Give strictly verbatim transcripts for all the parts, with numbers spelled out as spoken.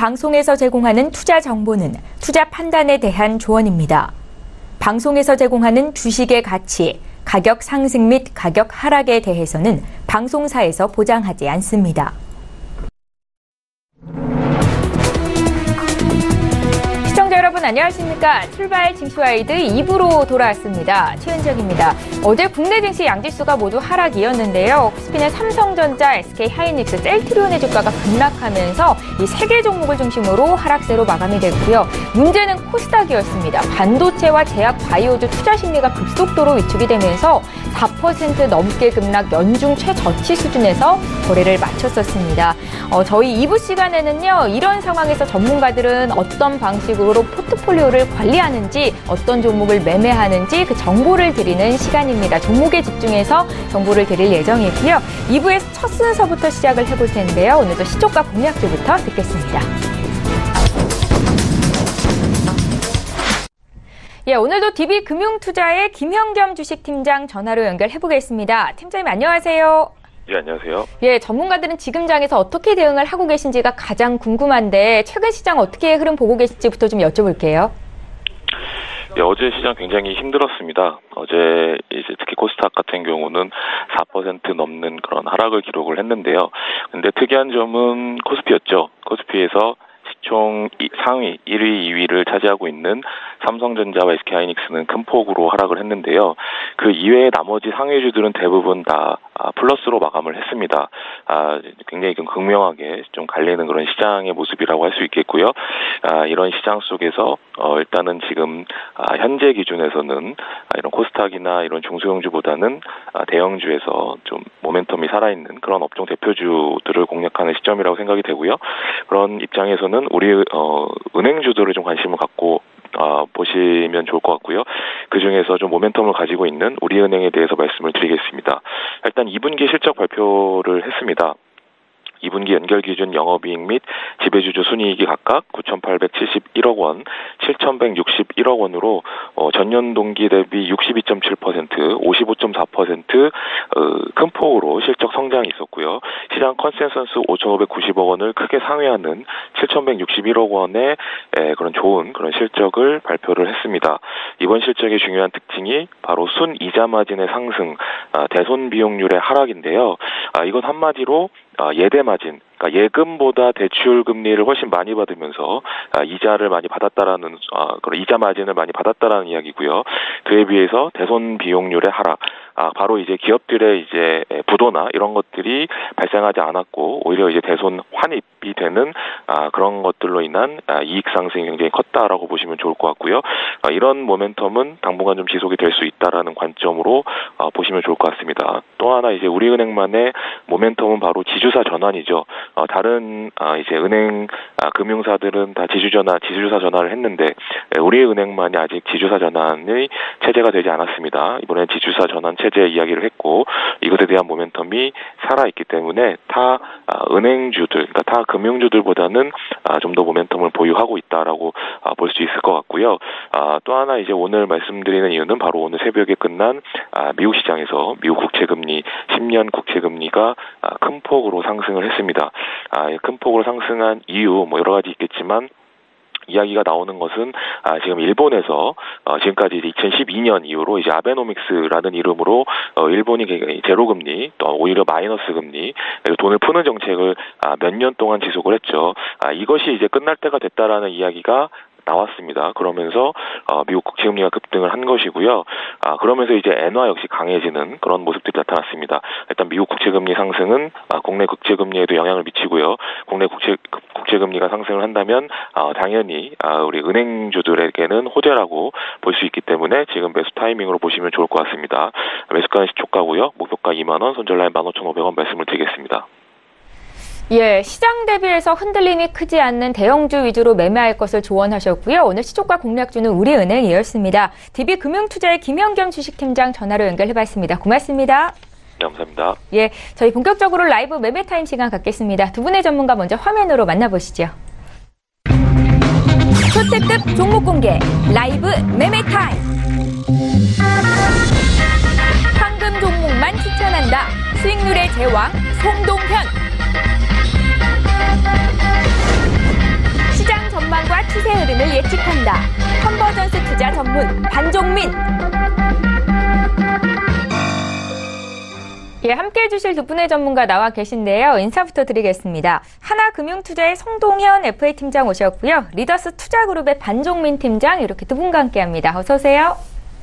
방송에서 제공하는 투자 정보는 투자 판단에 대한 조언입니다. 방송에서 제공하는 주식의 가치, 가격 상승 및 가격 하락에 대해서는 방송사에서 보장하지 않습니다. 시청자 여러분 안녕하십니까? 출발 증시와이드 이 부로 돌아왔습니다. 최은정입니다. 어제 국내 증시 양지수가 모두 하락이었는데요. 코스피는 삼성전자, 에스케이하이닉스, 셀트리온의 주가가 급락하면서 이 세 개 종목을 중심으로 하락세로 마감이 됐고요. 문제는 코스닥이었습니다. 반도체와 제약 바이오주 투자 심리가 급속도로 위축이 되면서 사 퍼센트 넘게 급락 연중 최저치 수준에서 거래를 마쳤었습니다. 어, 저희 이 부 시간에는요. 이런 상황에서 전문가들은 어떤 방식으로 포트폴리오를 관리하는지, 어떤 종목을 매매하는지 그 정보를 드리는 시간입니다. 종목에 집중해서 정보를 드릴 예정이고요. 이 부에서 첫 순서부터 시작을 해볼 텐데요. 오늘도 시초가 공략주부터 듣겠습니다. 예, 오늘도 디비금융투자의 김현겸 주식팀장 전화로 연결해보겠습니다. 팀장님 안녕하세요. 예, 안녕하세요. 예, 전문가들은 지금 장에서 어떻게 대응을 하고 계신지가 가장 궁금한데 최근 시장 어떻게 흐름 보고 계실지부터 좀 여쭤볼게요. 예, 어제 시장 굉장히 힘들었습니다. 어제 이제 특히 코스닥 같은 경우는 사 퍼센트 넘는 그런 하락을 기록을 했는데요. 근데 특이한 점은 코스피였죠. 코스피에서 시총 상위 일 위, 이 위를 차지하고 있는 삼성전자와 에스케이하이닉스는 큰 폭으로 하락을 했는데요. 그 이외의 나머지 상위주들은 대부분 다 플러스로 마감을 했습니다. 아, 굉장히 극명하게 좀 갈리는 그런 시장의 모습이라고 할 수 있겠고요. 아, 이런 시장 속에서 어, 일단은 지금 아, 현재 기준에서는 아, 이런 코스닥이나 이런 중소형주보다는 아, 대형주에서 좀 모멘텀이 살아있는 그런 업종 대표주들을 공략하는 시점이라고 생각이 되고요. 그런 입장에서는 우리 어, 은행주들을 좀 관심을 갖고 어, 보시면 좋을 것 같고요. 그 중에서 좀 모멘텀을 가지고 있는 우리은행에 대해서 말씀을 드리겠습니다. 일단 이 분기 실적 발표를 했습니다. 이 분기 연결 기준 영업이익 및 지배주주 순이익이 각각 구천팔백칠십일억 원, 칠천백육십일억 원으로 어, 전년 동기 대비 육십이 점 칠 퍼센트, 오십오 점 사 퍼센트 어, 큰 폭으로 실적 성장이 있었고요. 시장 컨센서스 오천오백구십억 원을 크게 상회하는 칠천백육십일억 원의 에, 그런 좋은 그런 실적을 발표를 했습니다. 이번 실적의 중요한 특징이 바로 순이자 마진의 상승, 아, 대손 비용률의 하락인데요. 아, 이것 한마디로 아, 예대 마진, 그러니까 예금보다 대출 금리를 훨씬 많이 받으면서 아, 이자를 많이 받았다라는 아, 그런 이자 마진을 많이 받았다라는 이야기고요. 그에 비해서 대손 비용률의 하락, 아, 바로 이제 기업들의 이제 부도나 이런 것들이 발생하지 않았고 오히려 이제 대손 환입이 되는 아, 그런 것들로 인한 아, 이익 상승이 굉장히 컸다라고 보시면 좋을 것 같고요. 아, 이런 모멘텀은 당분간 좀 지속이 될 수 있다라는 관점으로 아, 보시면 좋을 것 같습니다. 또 하나 이제 우리은행만의 모멘텀은 바로 지주사 전환이죠. 어, 다른 아, 이제 은행 아, 금융사들은 다 지주 전환, 지주사 전환을 했는데 에, 우리은행만이 아직 지주사 전환의 체제가 되지 않았습니다. 이번엔 지주사 전환 체제 이야기를 했고 이것에 대한 모멘텀이 살아있기 때문에 타 아, 은행주들, 그러니까 타 금융주들보다는 아, 좀 더 모멘텀을 보유하고 있다라고 아, 볼 수 있을 것 같고요. 아, 또 하나 이제 오늘 말씀드리는 이유는 바로 오늘 새벽에 끝난 아, 미국 시장에서 미국 국채금리 십 년 국채금리가 아, 큰 폭으로 상승을 했습니다. 아, 큰 폭으로 상승한 이유 뭐 여러 가지 있겠지만 이야기가 나오는 것은 아, 지금 일본에서 어, 지금까지 이천십이 년 이후로 이제 아베노믹스라는 이름으로 어, 일본이 제로 금리 또 오히려 마이너스 금리 돈을 푸는 정책을 아, 몇 년 동안 지속을 했죠. 아, 이것이 이제 끝날 때가 됐다라는 이야기가 나왔습니다. 그러면서 어, 미국 국채금리가 급등을 한 것이고요. 아, 그러면서 이제 엔화 역시 강해지는 그런 모습들이 나타났습니다. 일단 미국 국채금리 상승은 아, 국내 국채금리에도 영향을 미치고요. 국내 국채 국채금리가 상승을 한다면 아, 당연히 아, 우리 은행주들에게는 호재라고 볼 수 있기 때문에 지금 매수 타이밍으로 보시면 좋을 것 같습니다. 매수가는 시초가고요. 목표가 이만 원, 손절라인 만 오천오백 원 말씀을 드리겠습니다. 예, 시장 대비해서 흔들림이 크지 않는 대형주 위주로 매매할 것을 조언하셨고요. 오늘 시초가 공략주는 우리은행이었습니다. 디비금융투자의 김현겸 주식팀장 전화로 연결해봤습니다. 고맙습니다. 네, 감사합니다. 예, 저희 본격적으로 라이브 매매 타임 시간 갖겠습니다. 두 분의 전문가 먼저 화면으로 만나보시죠. 초특급 종목 공개 라이브 매매 타임. 황금 종목만 추천한다. 수익률의 제왕 송동현. 전문 반종민. 예, 함께해 주실 두 분의 전문가 나와 계신데요. 인사부터 드리겠습니다. 하나금융투자의 송동현 에프에이 팀장 오셨고요. 리더스 투자그룹의 반종민 팀장 이렇게 두 분과 함께합니다. 어서 오세요.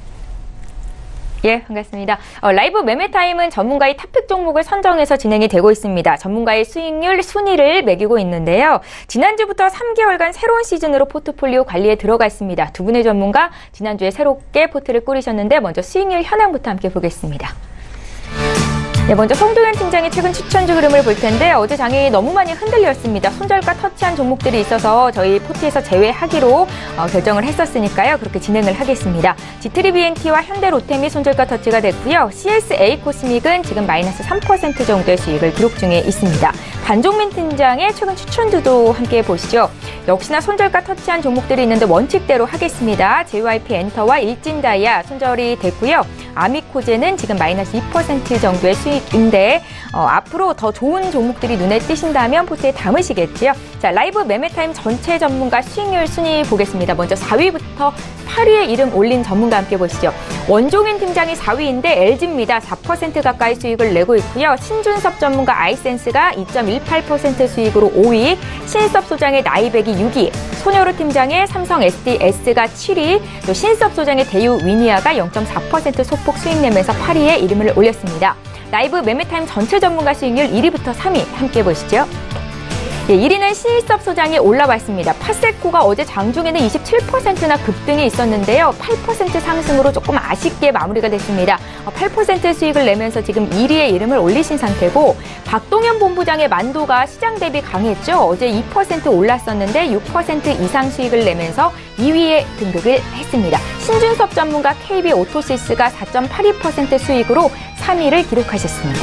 예, 반갑습니다. 어, 라이브 매매타임은 전문가의 탑픽 종목을 선정해서 진행이 되고 있습니다. 전문가의 수익률 순위를 매기고 있는데요. 지난주부터 삼 개월간 새로운 시즌으로 포트폴리오 관리에 들어가 있습니다. 두 분의 전문가 지난주에 새롭게 포트를 꾸리셨는데 먼저 수익률 현황부터 함께 보겠습니다. 네, 먼저 송동현 팀장의 최근 추천주 흐름을 볼 텐데 어제 장이 너무 많이 흔들렸습니다. 손절가 터치한 종목들이 있어서 저희 포트에서 제외하기로 어, 결정을 했었으니까요. 그렇게 진행을 하겠습니다. 지트리비엔티와 현대로템이 손절가 터치가 됐고요. 씨에스에이 코스믹은 지금 마이너스 삼 퍼센트 정도의 수익을 기록 중에 있습니다. 반종민 팀장의 최근 추천주도 함께 보시죠. 역시나 손절가 터치한 종목들이 있는데 원칙대로 하겠습니다. 제이와이피 엔터와 일진다이아 손절이 됐고요. 아미코제는 지금 마이너스 이 퍼센트 정도의 수익인데 어, 앞으로 더 좋은 종목들이 눈에 띄신다면 포트에 담으시겠지요. 자, 라이브 매매타임 전체 전문가 수익률 순위 보겠습니다. 먼저 사 위부터 팔 위에 이름 올린 전문가 함께 보시죠. 원종인 팀장이 사 위인데 엘지입니다. 사 퍼센트 가까이 수익을 내고 있고요. 신준섭 전문가 아이센스가 이 점 일팔 퍼센트 수익으로 오 위, 신섭 소장의 나이백이 육 위, 손여루 팀장의 삼성 에스디에스가 칠 위, 또 신섭 소장의 대유 위니아가 영 점 사 퍼센트 소폭 수익 내면서 팔 위에 이름을 올렸습니다. 라이브 매매타임 전체 전문가 수익률 일 위부터 삼 위 함께 보시죠. 예, 일 위는 신섭 소장이 올라왔습니다. 파세코가 어제 장중에는 이십칠 퍼센트나 급등이 있었는데요. 팔 퍼센트 상승으로 조금 아쉽게 마무리가 됐습니다. 팔 퍼센트 수익을 내면서 지금 일 위에 이름을 올리신 상태고 박동현 본부장의 만도가 시장 대비 강했죠. 어제 이 퍼센트 올랐었는데 육 퍼센트 이상 수익을 내면서 이 위에 등극을 했습니다. 신준섭 전문가 케이비오토시스가 사 점 팔이 퍼센트 수익으로 삼 위를 기록하셨습니다.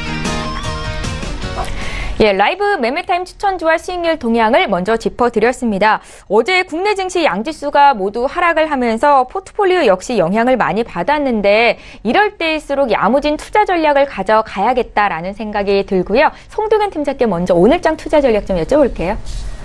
예, 라이브 매매타임 추천주와 수익률 동향을 먼저 짚어드렸습니다. 어제 국내 증시 양지수가 모두 하락을 하면서 포트폴리오 역시 영향을 많이 받았는데 이럴 때일수록 야무진 투자 전략을 가져가야겠다라는 생각이 들고요. 송동현 팀장께 먼저 오늘장 투자 전략 좀 여쭤볼게요.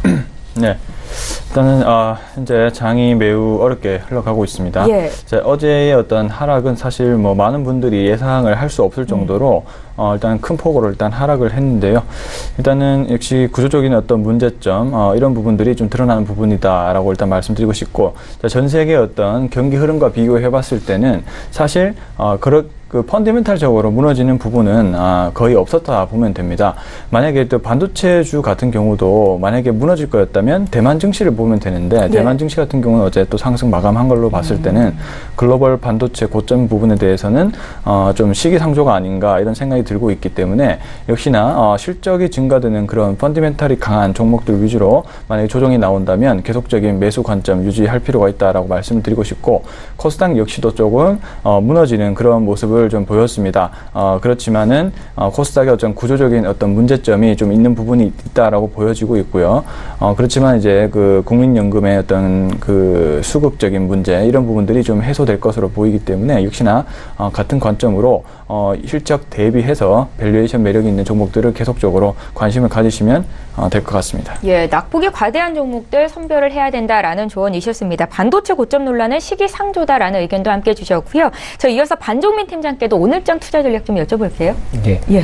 네. 일단은 어, 현재 장이 매우 어렵게 흘러가고 있습니다. 예. 자, 어제의 어떤 하락은 사실 뭐 많은 분들이 예상을 할 수 없을 정도로 음. 어, 일단 큰 폭으로 일단 하락을 했는데요. 일단은 역시 구조적인 어떤 문제점 어, 이런 부분들이 좀 드러나는 부분이다라고 일단 말씀드리고 싶고, 자, 전 세계 어떤 경기 흐름과 비교해봤을 때는 사실 어, 그렇 그 펀더멘탈적으로 무너지는 부분은 아, 거의 없었다 보면 됩니다. 만약에 또 반도체주 같은 경우도 만약에 무너질 거였다면 대만 증시를 보면 되는데 네. 대만 증시 같은 경우는 어제 또 상승 마감한 걸로 봤을 음. 때는 글로벌 반도체 고점 부분에 대해서는 어, 좀 시기상조가 아닌가 이런 생각이 들고 있기 때문에 역시나 어, 실적이 증가되는 그런 펀더멘탈이 강한 종목들 위주로 만약에 조정이 나온다면 계속적인 매수 관점 유지할 필요가 있다라고 말씀을 드리고 싶고, 코스닥 역시도 조금 어, 무너지는 그런 모습을 좀 보였습니다. 어, 그렇지만은 어, 코스닥의 어떤 구조적인 어떤 문제점이 좀 있는 부분이 있다라고 보여지고 있고요. 어, 그렇지만 이제 그 국민연금의 어떤 그 수급적인 문제 이런 부분들이 좀 해소될 것으로 보이기 때문에 역시나 어, 같은 관점으로 어, 실적 대비해서 밸류에이션 매력이 있는 종목들을 계속적으로 관심을 가지시면 어, 될 것 같습니다. 예, 낙폭이 과대한 종목들 선별을 해야 된다라는 조언이셨습니다. 반도체 고점 논란은 시기상조다라는 의견도 함께 주셨고요. 저 이어서 반종민 팀장께도 오늘장 투자 전략 좀 여쭤볼게요. 예. 예.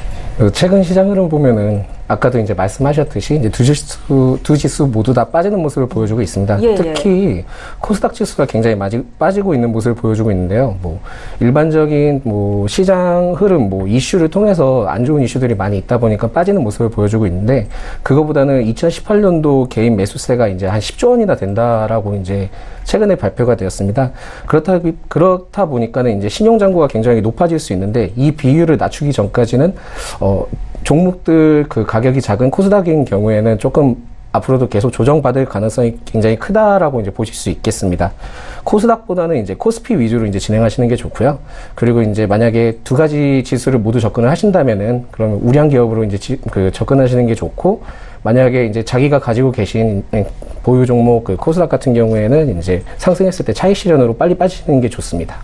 최근 시장 흐름 보면은 아까도 이제 말씀하셨듯이 이제 두 지수, 두 지수 모두 다 빠지는 모습을 보여주고 있습니다. 예, 특히 예. 코스닥 지수가 굉장히 마지, 빠지고 있는 모습을 보여주고 있는데요. 뭐 일반적인 뭐 시장 흐름, 뭐 이슈를 통해서 안 좋은 이슈들이 많이 있다 보니까 빠지는 모습을 보여주고 있는데, 그거보다는 이천십팔 년도 개인 매수세가 이제 한 십조 원이나 된다라고 이제 최근에 발표가 되었습니다. 그렇다 그렇다 보니까는 이제 신용 잔고가 굉장히 높아질 수 있는데, 이 비율을 낮추기 전까지는 어. 종목들 그 가격이 작은 코스닥인 경우에는 조금 앞으로도 계속 조정받을 가능성이 굉장히 크다라고 이제 보실 수 있겠습니다. 코스닥보다는 이제 코스피 위주로 이제 진행하시는 게 좋고요. 그리고 이제 만약에 두 가지 지수를 모두 접근을 하신다면은 그러면 우량 기업으로 이제 지, 그 접근하시는 게 좋고, 만약에 이제 자기가 가지고 계신 보유 종목 그 코스닥 같은 경우에는 이제 상승했을 때 차익 실현으로 빨리 빠지시는 게 좋습니다.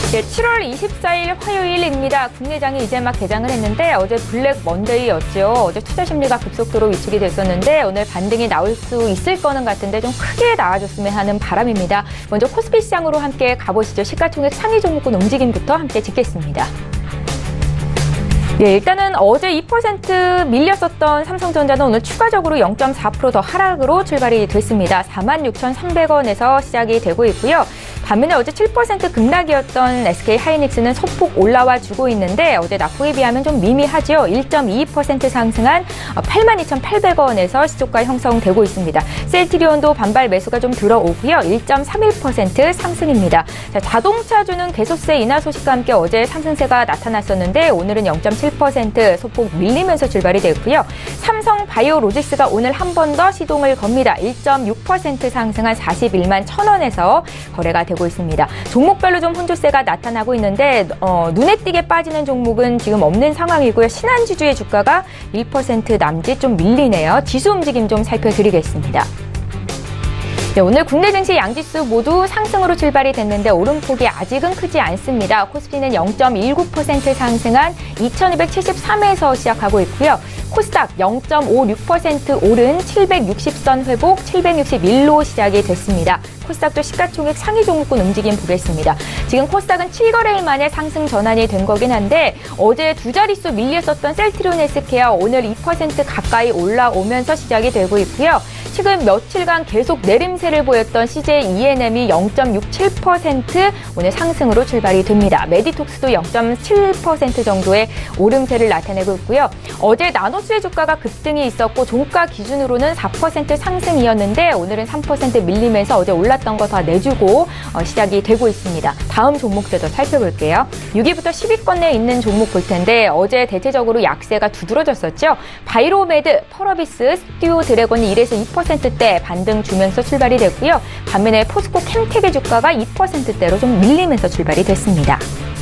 네, 칠월 이십사일 화요일입니다. 국내장이 이제 막 개장을 했는데 어제 블랙 먼데이였죠. 어제 투자 심리가 급속도로 위축이 됐었는데 오늘 반등이 나올 수 있을 거는 같은데 좀 크게 나와줬으면 하는 바람입니다. 먼저 코스피 시장으로 함께 가보시죠. 시가총액 상위 종목군 움직임부터 함께 짚겠습니다. 네, 일단은 어제 이 퍼센트 밀렸었던 삼성전자는 오늘 추가적으로 영 점 사 퍼센트 더 하락으로 출발이 됐습니다. 사만 육천삼백 원에서 시작이 되고 있고요. 반면에 어제 칠 퍼센트 급락이었던 에스케이하이닉스는 소폭 올라와 주고 있는데 어제 낙폭에 비하면 좀 미미하죠. 일 점 이이 퍼센트 상승한 팔만 이천팔백 원에서 시초가 형성되고 있습니다. 셀트리온도 반발 매수가 좀 들어오고요. 일 점 삼일 퍼센트 상승입니다. 자, 자동차주는 개소세 인하 소식과 함께 어제 상승세가 나타났었는데 오늘은 영 점 칠 퍼센트 소폭 밀리면서 출발이 됐고요. 삼성바이오로직스가 오늘 한 번 더 시동을 겁니다. 일 점 육 퍼센트 상승한 사십일만 천 원에서 거래가 되고 있습니다. 종목별로 좀 혼조세가 나타나고 있는데 어, 눈에 띄게 빠지는 종목은 지금 없는 상황이고요. 신한지주의 주가가 일 퍼센트 남짓 좀 밀리네요. 지수 움직임 좀 살펴드리겠습니다. 네, 오늘 국내 증시 양지수 모두 상승으로 출발이 됐는데 오름폭이 아직은 크지 않습니다. 코스피는 영 점 일구 퍼센트 상승한 이천이백칠십삼에서 시작하고 있고요. 코스닥 영 점 오육 퍼센트 오른 칠백육십 선 회복 칠백육십일로 시작이 됐습니다. 코스닥도 시가총액 상위 종목군 움직임 보겠습니다. 지금 코스닥은 칠 거래일 만에 상승 전환이 된 거긴 한데 어제 두 자릿수 밀렸었던 셀트리온 헬스케어 오늘 이 퍼센트 가까이 올라오면서 시작이 되고 있고요. 최근 며칠간 계속 내림세를 보였던 씨제이이엔엠이 영 점 육칠 퍼센트 오늘 상승으로 출발이 됩니다. 메디톡스도 영 점 칠 퍼센트 정도의 오름세를 나타내고 있고요. 어제 나노수의 주가가 급등이 있었고 종가 기준으로는 사 퍼센트 상승이었는데 오늘은 삼 퍼센트 밀리면서 어제 올랐던 거 다 내주고 어, 시작이 되고 있습니다. 다음 종목들도 살펴볼게요. 육 위부터 십 위권 내에 있는 종목 볼 텐데 어제 대체적으로 약세가 두드러졌었죠. 바이로메드, 펄어비스, 스튜 드래곤이 일에서 이 퍼센트대 반등 주면서 출발이 됐고요. 반면에 포스코 캠텍의 주가가 이 퍼센트대로 좀 밀리면서 출발이 됐습니다.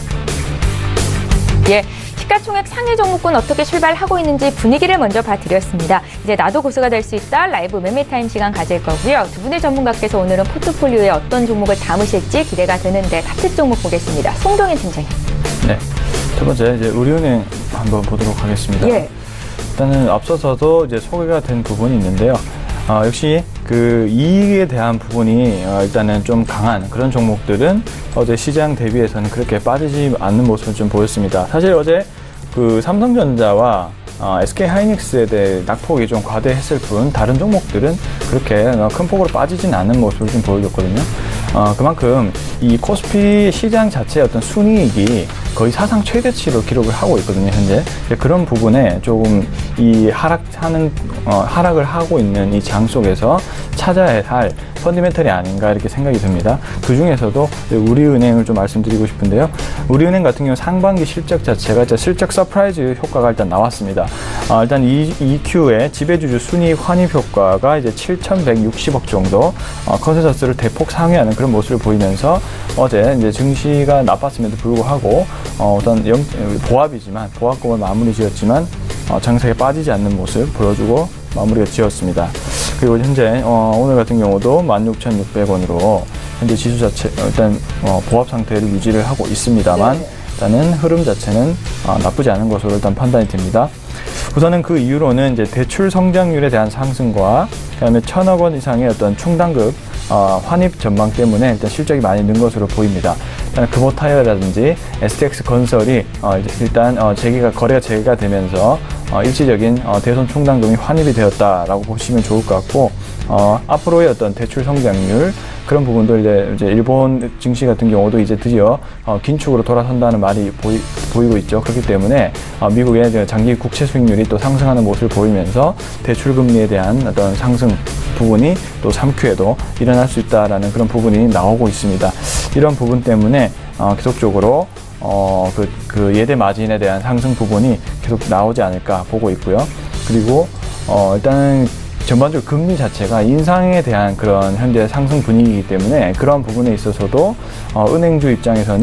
예. 시가총액 상위 종목군 어떻게 출발하고 있는지 분위기를 먼저 봐드렸습니다. 이제 나도 고수가 될 수 있다 라이브 매매타임 시간 가질 거고요. 두 분의 전문가께서 오늘은 포트폴리오에 어떤 종목을 담으실지 기대가 되는데 같은 종목 보겠습니다. 송동현 팀장님. 네, 첫 번째 이제 우리은행 한번 보도록 하겠습니다. 예. 일단은 앞서서도 이제 소개가 된 부분이 있는데요. 어, 역시 그 이익에 대한 부분이 어, 일단은 좀 강한 그런 종목들은 어제 시장 대비해서는 그렇게 빠지지 않는 모습을 좀 보였습니다. 사실 어제 그 삼성전자와 어, 에스케이하이닉스에 대해 낙폭이 좀 과대했을 뿐 다른 종목들은 그렇게 큰 폭으로 빠지진 않는 모습을 좀 보여줬거든요. 어, 그만큼 이 코스피 시장 자체의 어떤 순이익이 거의 사상 최대치로 기록을 하고 있거든요, 현재. 그런 부분에 조금 이 하락하는, 어, 하락을 하고 있는 이 장 속에서 찾아야 할 펀디멘털이 아닌가 이렇게 생각이 듭니다. 그 중에서도 우리은행을 좀 말씀드리고 싶은데요. 우리은행 같은 경우 상반기 실적 자체가 이제 실적 서프라이즈 효과가 일단 나왔습니다. 어, 일단 이큐의 지배주주 순이익 환입 효과가 이제 칠천백육십억 정도 어, 컨센서스를 대폭 상회하는 그런 모습을 보이면서 어제 이제 증시가 나빴음에도 불구하고 어, 어떤 영, 보합이지만 보합금을 마무리 지었지만 어, 장세에 빠지지 않는 모습 보여주고 마무리가 지었습니다. 그리고 현재 어, 오늘 같은 경우도 만 육천육백 원으로 현재 지수 자체 일단 어, 보합 상태를 유지를 하고 있습니다만 일단은 흐름 자체는 어, 나쁘지 않은 것으로 일단 판단이 됩니다. 우선은 그 이유로는 이제 대출 성장률에 대한 상승과 그다음에 천억 원 이상의 어떤 충당급 어, 환입 전망 때문에 일단 실적이 많이 는 것으로 보입니다. 일단 금호타이어라든지 에스티엑스 건설이 어, 일단 어, 재개가 거래가 재개가 되면서 어, 일시적인 어, 대손 충당금이 환입이 되었다라고 보시면 좋을 것 같고 어, 앞으로의 어떤 대출 성장률 그런 부분도 이제, 이제 일본 증시 같은 경우도 이제 드디어 어, 긴축으로 돌아선다는 말이 보이, 보이고 있죠. 그렇기 때문에 어, 미국의 장기 국채 수익률이 또 상승하는 모습을 보이면서 대출 금리에 대한 어떤 상승 부분이 또 삼 큐에도 일어날 수 있다라는 그런 부분이 나오고 있습니다. 이런 부분 때문에 어, 계속적으로 어, 그, 그 예대 마진에 대한 상승 부분이 계속 나오지 않을까 보고 있고요. 그리고 어, 일단은 전반적으로 금리 자체가 인상에 대한 그런 현재 상승 분위기이기 때문에 그런 부분에 있어서도 어, 은행주 입장에서는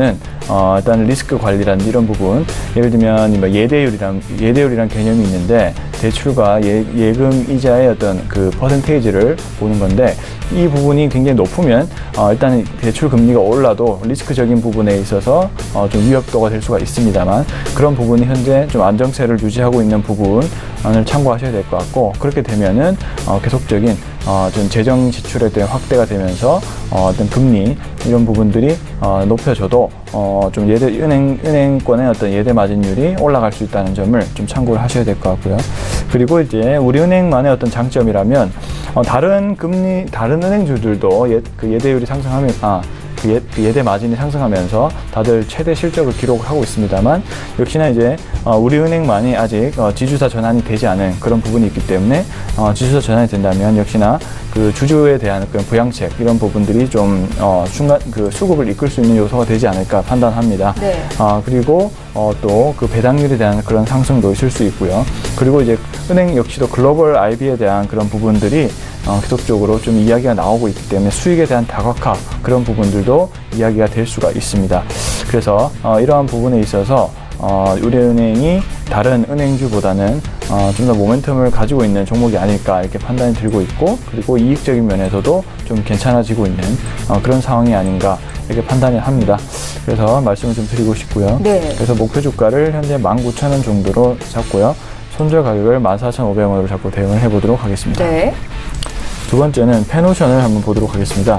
어, 일단 리스크 관리라는 이런 부분, 예를 들면 뭐 예대율이란 예대율이란 개념이 있는데 대출과 예, 예금 이자의 어떤 그 퍼센테이지를 보는 건데 이 부분이 굉장히 높으면 어, 일단 대출 금리가 올라도 리스크적인 부분에 있어서 어, 좀 위협도가 될 수가 있습니다만 그런 부분이 현재 좀 안정세를 유지하고 있는 부분을 참고하셔야 될 것 같고 그렇게 되면은 어, 계속적인 어, 좀 재정 지출에 대한 확대가 되면서 어, 어떤 금리 이런 부분들이 어, 높여져도 어, 좀 예대 은행 은행권의 어떤 예대 마진율이 올라갈 수 있다는 점을 좀 참고를 하셔야 될 것 같고요. 그리고 이제 우리 은행만의 어떤 장점이라면 어, 다른 금리 다른 은행주들도 예, 그 예대율이 상승하면 아 그 예, 그 예대 마진이 상승하면서 다들 최대 실적을 기록을 하고 있습니다만 역시나 이제 어, 우리 은행만이 아직 어, 지주사 전환이 되지 않은 그런 부분이 있기 때문에 어, 지주사 전환이 된다면 역시나 그 주주에 대한 그런 부양책 이런 부분들이 좀 어, 중간 그 수급을 이끌 수 있는 요소가 되지 않을까 판단합니다. 네. 어, 그리고 어, 또 그 배당률에 대한 그런 상승도 있을 수 있고요. 그리고 이제 은행 역시도 글로벌 아이비에 대한 그런 부분들이 어, 계속적으로 좀 이야기가 나오고 있기 때문에 수익에 대한 다각화 그런 부분들도 이야기가 될 수가 있습니다. 그래서 어, 이러한 부분에 있어서 어, 우리은행이 다른 은행주보다는 어, 좀 더 모멘텀을 가지고 있는 종목이 아닐까 이렇게 판단이 들고 있고 그리고 이익적인 면에서도 좀 괜찮아지고 있는 어, 그런 상황이 아닌가 이렇게 판단을 합니다. 그래서 말씀을 좀 드리고 싶고요. 네. 그래서 목표 주가를 현재 만 구천 원 정도로 잡고요. 손절 가격을 만 사천오백 원으로 잡고 대응을 해보도록 하겠습니다. 네. 두 번째는 페노션을 한번 보도록 하겠습니다.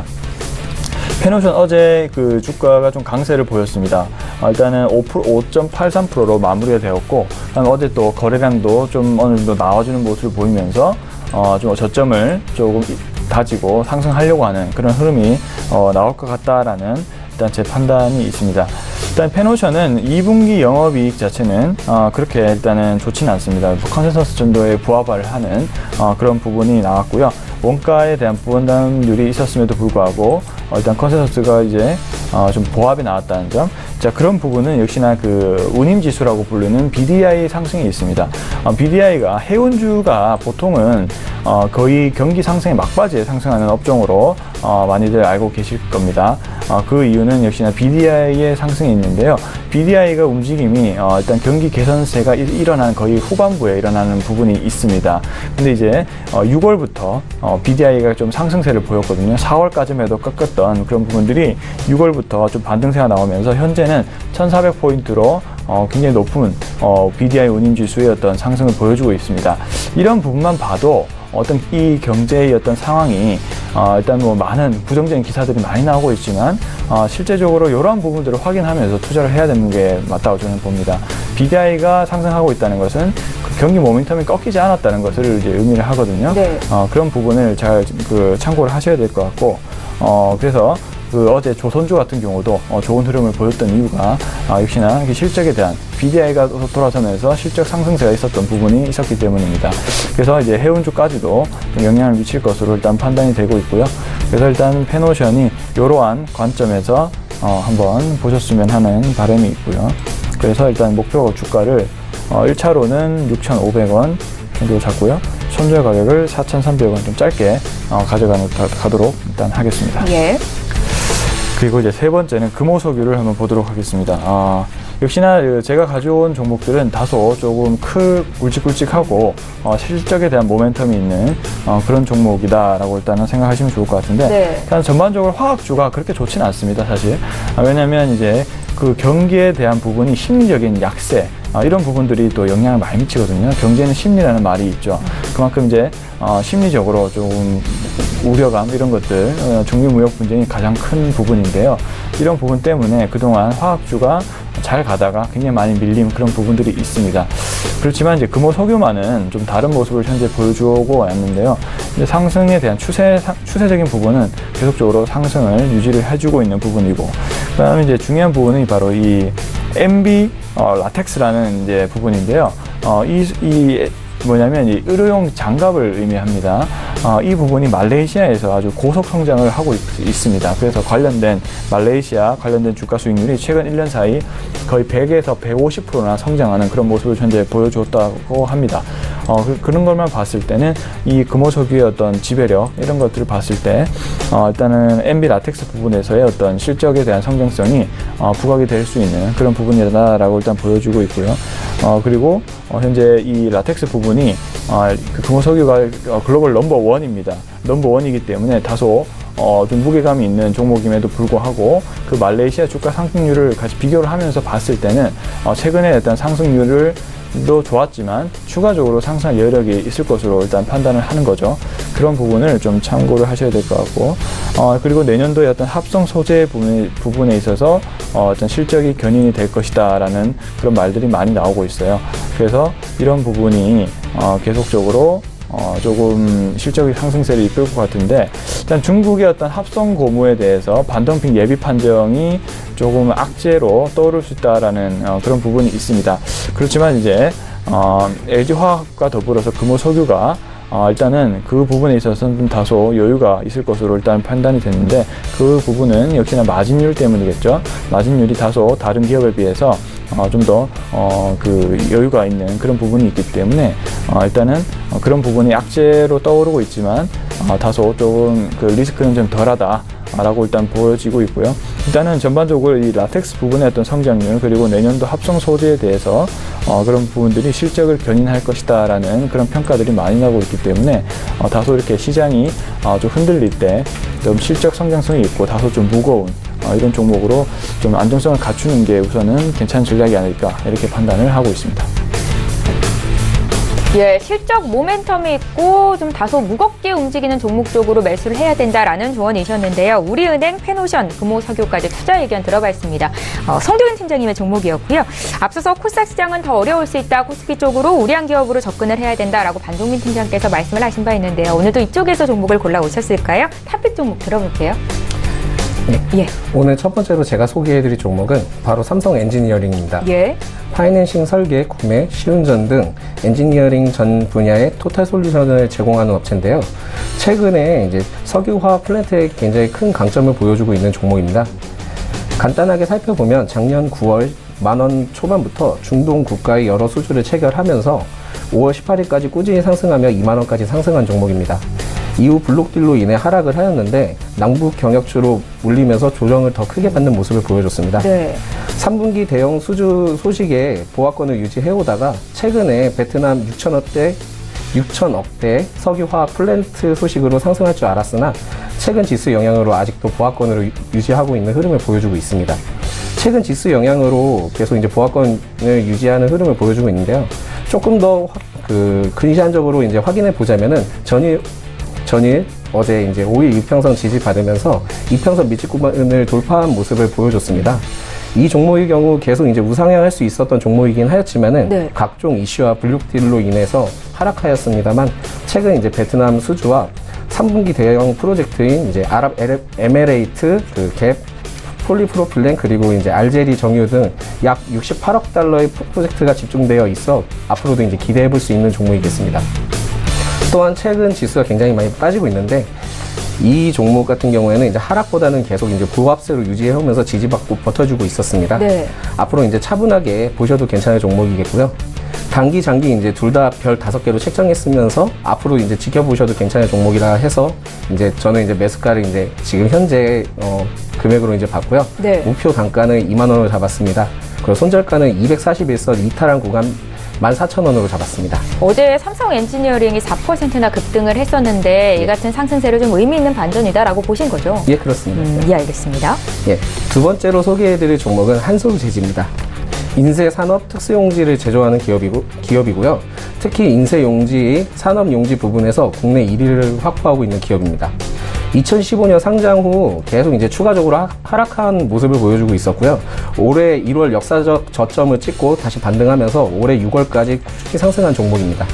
페노션 어제 그 주가가 좀 강세를 보였습니다. 어, 일단은 오 점 팔삼 퍼센트로 마무리가 되었고, 어제 또 거래량도 좀 어느 정도 나와주는 모습을 보이면서 어, 좀 저점을 조금 다지고 상승하려고 하는 그런 흐름이 어, 나올 것 같다라는 일단 제 판단이 있습니다. 일단 페노션은 이 분기 영업이익 자체는 어, 그렇게 일단은 좋지는 않습니다. 컨센서스 정도에 부합을 하는 어, 그런 부분이 나왔고요. 원가에 대한 부담률이 있었음에도 불구하고 어, 일단 컨센서스가 이제 어, 좀 보합이 나왔다는 점. 자, 그런 부분은 역시나 그 운임지수라고 부르는 비디아이 상승이 있습니다. 어, 비디아이가 해운주가 보통은 어, 거의 경기 상승의 막바지에 상승하는 업종으로 어, 많이들 알고 계실 겁니다. 어, 그 이유는 역시나 비디아이의 상승이 있는데요. 비디아이가 움직임이 어, 일단 경기 개선세가 일, 일어나는 거의 후반부에 일어나는 부분이 있습니다. 근데 이제 어, 유월부터 어, 비디아이가 좀 상승세를 보였거든요. 사월까지만 해도 꺾었던 그런 부분들이 유월부터 좀 반등세가 나오면서 현재는 천사백 포인트로 어, 굉장히 높은 어, 비디아이 운임지수의 어떤 상승을 보여주고 있습니다. 이런 부분만 봐도 어떤 이 경제의 어떤 상황이 어, 일단 뭐 많은 부정적인 기사들이 많이 나오고 있지만 어, 실제적으로 이러한 부분들을 확인하면서 투자를 해야 되는 게 맞다고 저는 봅니다. 비디아이가 상승하고 있다는 것은 그 경기 모멘텀이 꺾이지 않았다는 것을 이제 의미를 하거든요. 네. 어, 그런 부분을 잘 그 참고를 하셔야 될 것 같고 어, 그래서 그 어제 조선주 같은 경우도 어, 좋은 흐름을 보였던 이유가 아, 역시나 실적에 대한 비디아이가 돌아서면서 실적 상승세가 있었던 부분이 있었기 때문입니다. 그래서 이제 해운주까지도 영향을 미칠 것으로 일단 판단이 되고 있고요. 그래서 일단 페노션이 이러한 관점에서 어, 한번 보셨으면 하는 바람이 있고요. 그래서 일단 목표 주가를 어, 일 차로는 육천오백 원 정도 잡고요. 손절 가격을 사천삼백 원 좀 짧게 어, 가져가는 가, 가도록 일단 하겠습니다. 예. 그리고 이제 세 번째는 금호석유를 한번 보도록 하겠습니다. 아, 역시나 제가 가져온 종목들은 다소 조금 크 굵직굵직하고 어, 실적에 대한 모멘텀이 있는 어, 그런 종목이다라고 일단은 생각하시면 좋을 것 같은데 네. 일단 전반적으로 화학주가 그렇게 좋지는 않습니다, 사실. 아, 왜냐하면 이제 그 경기에 대한 부분이 심리적인 약세 아, 이런 부분들이 또 영향을 많이 미치거든요. 경제는 심리라는 말이 있죠. 그만큼 이제 어, 심리적으로 좀 우려감 이런 것들 어, 중미무역 분쟁이 가장 큰 부분인데요. 이런 부분 때문에 그동안 화학주가 잘 가다가 굉장히 많이 밀린 그런 부분들이 있습니다. 그렇지만 이제 금호석유만은 좀 다른 모습을 현재 보여주고 왔는데요. 이제 상승에 대한 추세, 추세적인 부분은 계속적으로 상승을 유지를 해주고 있는 부분이고, 그 다음에 이제 중요한 부분이 바로 이 엠비 어, 라텍스라는 이제 부분인데요. 어, 이, 이 뭐냐면 이 의료용 장갑을 의미합니다. 어, 이 부분이 말레이시아에서 아주 고속 성장을 하고 있, 있습니다. 그래서 관련된 말레이시아 관련된 주가 수익률이 최근 일 년 사이 거의 백에서 백오십 퍼센트나 성장하는 그런 모습을 현재 보여주었다고 합니다. 어, 그, 그런 것만 봤을 때는 이 금호석유의 어떤 지배력 이런 것들을 봤을 때 어, 일단은 엠비 라텍스 부분에서의 어떤 실적에 대한 성장성이 어, 부각이 될 수 있는 그런 부분이다라고 일단 보여주고 있고요. 어, 그리고 어, 현재 이 라텍스 부분이 어, 그 금호석유가 글로벌 넘버 원입니다. 넘버 원이기 때문에 다소 어, 좀 무게감이 있는 종목임에도 불구하고 그 말레이시아 주가 상승률을 같이 비교를 하면서 봤을 때는 어, 최근에 일단 상승률을 도 좋았지만 추가적으로 상승할 여력이 있을 것으로 일단 판단을 하는 거죠. 그런 부분을 좀 참고를 하셔야 될 것 같고, 어, 그리고 내년도에 어떤 합성 소재 부분에, 부분에 있어서 어, 어떤 실적이 견인이 될 것이다라는 그런 말들이 많이 나오고 있어요. 그래서 이런 부분이 어, 계속적으로 어, 조금 실적의 상승세를 이끌 것 같은데, 일단 중국의 어떤 합성 고무에 대해서 반덤핑 예비 판정이 조금 악재로 떠오를 수 있다라는 어, 그런 부분이 있습니다. 그렇지만 이제 어, 엘지화학과 더불어서 금호석유가 어, 일단은 그 부분에 있어서는 좀 다소 여유가 있을 것으로 일단 판단이 됐는데, 그 부분은 역시나 마진율 때문이겠죠. 마진율이 다소 다른 기업에 비해서 어, 좀 더 어, 그 여유가 있는 그런 부분이 있기 때문에 어, 일단은 어, 그런 부분이 악재로 떠오르고 있지만 어, 다소 조금 그 리스크는 좀 덜하다 라고 일단 보여지고 있고요. 일단은 전반적으로 이 라텍스 부분의 어떤 성장률, 그리고 내년도 합성 소재에 대해서 어, 그런 부분들이 실적을 견인할 것이다 라는 그런 평가들이 많이 나오고 있기 때문에 어, 다소 이렇게 시장이 어, 좀 흔들릴 때 좀 실적 성장성이 있고 다소 좀 무거운 어, 이런 종목으로 좀 안정성을 갖추는 게 우선은 괜찮은 전략이 아닐까 이렇게 판단을 하고 있습니다. 예, 실적 모멘텀이 있고 좀 다소 무겁게 움직이는 종목 쪽으로 매수를 해야 된다라는 조언이셨는데요. 우리은행, 페노션, 금호석유까지 투자 의견 들어봤습니다. 어, 성도윤 팀장님의 종목이었고요. 앞서서 코스닥 시장은 더 어려울 수 있다. 코스피 쪽으로 우량 기업으로 접근을 해야 된다라고 반동민 팀장께서 말씀을 하신 바 있는데요. 오늘도 이쪽에서 종목을 골라오셨을까요? 탑픽 종목 들어볼게요. 네. 예. 오늘 첫 번째로 제가 소개해드릴 종목은 바로 삼성 엔지니어링입니다. 예. 파이낸싱 설계, 구매, 시운전 등 엔지니어링 전 분야의 토탈 솔루션을 제공하는 업체인데요. 최근에 이제 석유화학 플랜트에 굉장히 큰 강점을 보여주고 있는 종목입니다. 간단하게 살펴보면 작년 구월 만원 초반부터 중동 국가의 여러 수주를 체결하면서 오월 십팔일까지 꾸준히 상승하며 이만원까지 상승한 종목입니다. 이후 블록딜로 인해 하락을 하였는데 남북 경역주로 물리면서 조정을 더 크게 받는 모습을 보여줬습니다. 네. 삼 분기 대형 수주 소식에 보합권을 유지해오다가 최근에 베트남 육천억대 육천억대 석유화학 플랜트 소식으로 상승할 줄 알았으나 최근 지수 영향으로 아직도 보합권으로 유지하고 있는 흐름을 보여주고 있습니다. 최근 지수 영향으로 계속 이제 보합권을 유지하는 흐름을 보여주고 있는데요. 조금 더 그 근시안적으로 이제 확인해 보자면은 전일 전일 어제 이제 오일 이평선 지지받으면서 이평선 밑집구간을 돌파한 모습을 보여줬습니다. 이 종목의 경우 계속 이제 우상향할 수 있었던 종목이긴 하였지만은 네. 각종 이슈와 블록딜로 인해서 하락하였습니다만 최근 이제 베트남 수주와 삼 분기 대형 프로젝트인 이제 아랍 에미레이트 그 갭 폴리프로필렌 그리고 이제 알제리 정유 등 약 육십팔억 달러의 프로젝트가 집중되어 있어 앞으로도 이제 기대해 볼 수 있는 종목이겠습니다. 또한 최근 지수가 굉장히 많이 빠지고 있는데 이 종목 같은 경우에는 이제 하락보다는 계속 이제 보합세로 유지해오면서 지지받고 버텨주고 있었습니다. 네. 앞으로 이제 차분하게 보셔도 괜찮은 종목이겠고요. 단기, 장기 이제 둘 다 별 다섯 개로 책정했으면서 앞으로 이제 지켜보셔도 괜찮은 종목이라 해서 이제 저는 이제 매수가를 이제 지금 현재 어, 금액으로 이제 봤고요. 네. 목표 단가는 이만 원으로 잡았습니다. 그리고 손절가는 이백사십일 선 이탈한 구간 만 사천 원으로 잡았습니다. 어제 삼성 엔지니어링이 사 퍼센트나 급등을 했었는데 이 같은 상승세를 좀 의미 있는 반전이다라고 보신 거죠? 예, 그렇습니다. 음, 예, 알겠습니다. 예, 두 번째로 소개해드릴 종목은 한솔재지입니다. 인쇄산업 특수용지를 제조하는 기업이고, 기업이고요. 특히 인쇄용지, 산업용지 부분에서 국내 일 위를 확보하고 있는 기업입니다. 이천십오 년 상장 후 계속 이제 추가적으로 하락한 모습을 보여주고 있었고요. 올해 일월 역사적 저점을 찍고 다시 반등하면서 올해 유월까지 꾸준히 상승한 종목입니다.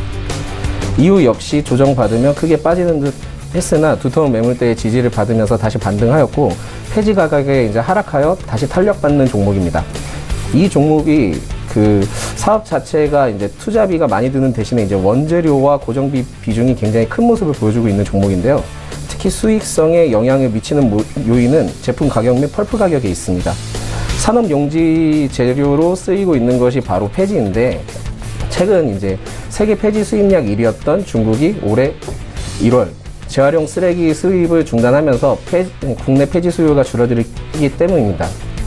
이후 역시 조정받으며 크게 빠지는 듯 했으나 두터운 매물대의 지지를 받으면서 다시 반등하였고 폐지 가격에 이제 하락하여 다시 탄력받는 종목입니다. 이 종목이 그 사업 자체가 이제 투자비가 많이 드는 대신에 이제 원재료와 고정비 비중이 굉장히 큰 모습을 보여주고 있는 종목인데요. 특히 수익성에 영향을 미치는 요인은 제품 가격 및 펄프 가격에 있습니다. 산업용지 재료로 쓰이고 있는 것이 바로 폐지인데 최근 이제 세계 폐지 수입량 일 위였던 중국이 올해 일월 재활용 쓰레기 수입을 중단하면서 폐, 국내 폐지 수요가 줄어들기 때문입니다.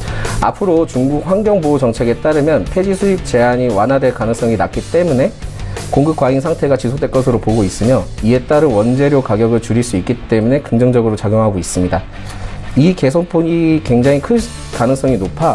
앞으로 중국 환경보호 정책에 따르면 폐지 수입 제한이 완화될 가능성이 낮기 때문에 공급 과잉 상태가 지속될 것으로 보고 있으며 이에 따른 원재료 가격을 줄일 수 있기 때문에 긍정적으로 작용하고 있습니다. 이 개선폭이 굉장히 클 가능성이 높아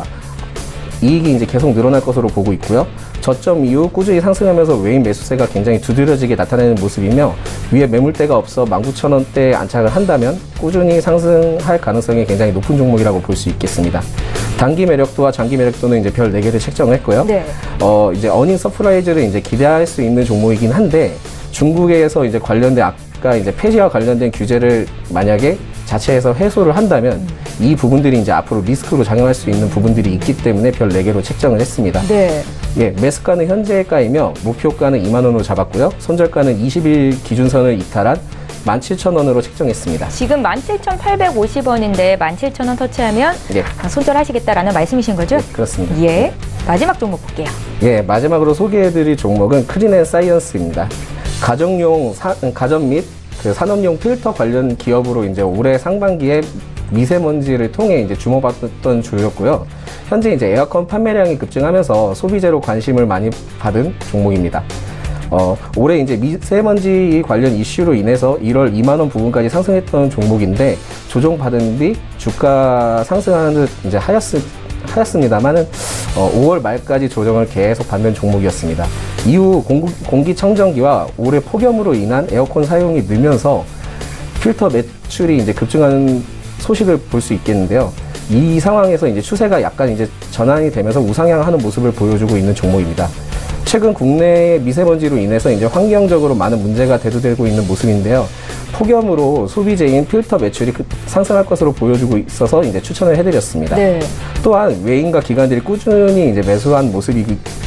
이익이 이제 계속 늘어날 것으로 보고 있고요. 저점 이후 꾸준히 상승하면서 외인 매수세가 굉장히 두드러지게 나타내는 모습이며 위에 매물대가 없어 만 구천 원대에 안착을 한다면 꾸준히 상승할 가능성이 굉장히 높은 종목이라고 볼 수 있겠습니다. 단기 매력도와 장기 매력도는 이제 별 네 개를 책정을 했고요. 네. 어, 이제 어닝 서프라이즈를 이제 기대할 수 있는 종목이긴 한데 중국에서 이제 관련된 아까 이제 폐지와 관련된 규제를 만약에 자체에서 해소를 한다면 음. 이 부분들이 이제 앞으로 리스크로 작용할 수 있는 부분들이 있기 때문에 별 네 개로 책정을 했습니다. 네. 예, 매수가는 현재가이며 목표가는 이만 원으로 잡았고요. 손절가는 이십 일 기준선을 이탈한 만 칠천 원으로 책정했습니다. 지금 만 칠천팔백오십 원인데 만 칠천 원 터치하면 예. 손절하시겠다라는 말씀이신 거죠? 네, 그렇습니다. 예. 마지막 종목 볼게요. 예, 마지막으로 소개해드릴 종목은 크린앤사이언스입니다. 가정용 사, 가전 및 그 산업용 필터 관련 기업으로 이제 올해 상반기에 미세먼지를 통해 이제 주목받았던 주였고요. 현재 이제 에어컨 판매량이 급증하면서 소비재로 관심을 많이 받은 종목입니다. 어, 올해 이제 미세먼지 관련 이슈로 인해서 일월 이만 원 부근까지 상승했던 종목인데 조정받은 뒤 주가 상승하는 듯 이제 하였을 하였습니다만은 어, 오월 말까지 조정을 계속 받는 종목이었습니다. 이후 공기, 공기청정기와 올해 폭염으로 인한 에어컨 사용이 늘면서 필터 매출이 이제 급증하는 소식을 볼 수 있겠는데요. 이 상황에서 이제 추세가 약간 이제 전환이 되면서 우상향하는 모습을 보여주고 있는 종목입니다. 최근 국내 미세먼지로 인해서 이제 환경적으로 많은 문제가 대두되고 있는 모습인데요. 폭염으로 소비재인 필터 매출이 상승할 것으로 보여주고 있어서 이제 추천을 해드렸습니다. 네. 또한 외인과 기관들이 꾸준히 이제 매수한 모습이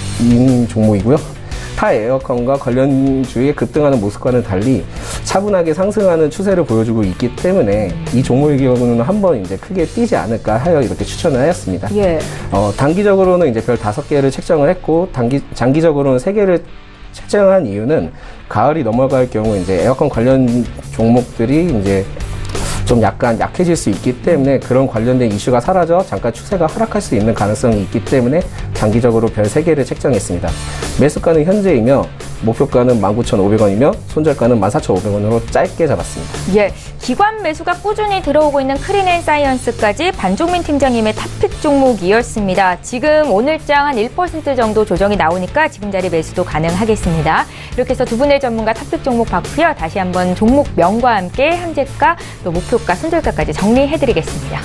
인 종목이고요. 타 에어컨과 관련주에 급등하는 모습과는 달리 차분하게 상승하는 추세를 보여주고 있기 때문에 이 종목의 경우는 한번 이제 크게 뛰지 않을까 하여 이렇게 추천을 하였습니다. 예. 어, 단기적으로는 이제 별 다섯 개를 책정을 했고 단기 장기적으로는 세 개를 책정한 이유는 가을이 넘어갈 경우 이제 에어컨 관련 종목들이 이제 좀 약간 약해질 수 있기 때문에 그런 관련된 이슈가 사라져 잠깐 추세가 하락할 수 있는 가능성이 있기 때문에 장기적으로 별 세 개를 책정했습니다. 매수가는 현재이며 목표가는 만 구천 오백 원이며 손절가는 만 사천 오백 원으로 짧게 잡았습니다. 예, 기관 매수가 꾸준히 들어오고 있는 크린앤사이언스까지 반종민 팀장님의 탑픽 종목이었습니다. 지금 오늘장 한 일 퍼센트 정도 조정이 나오니까 지금 자리 매수도 가능하겠습니다. 이렇게 해서 두 분의 전문가 탑픽 종목 봤고요. 다시 한번 종목명과 함께 현재가 또 목표가, 손절가까지 정리해드리겠습니다.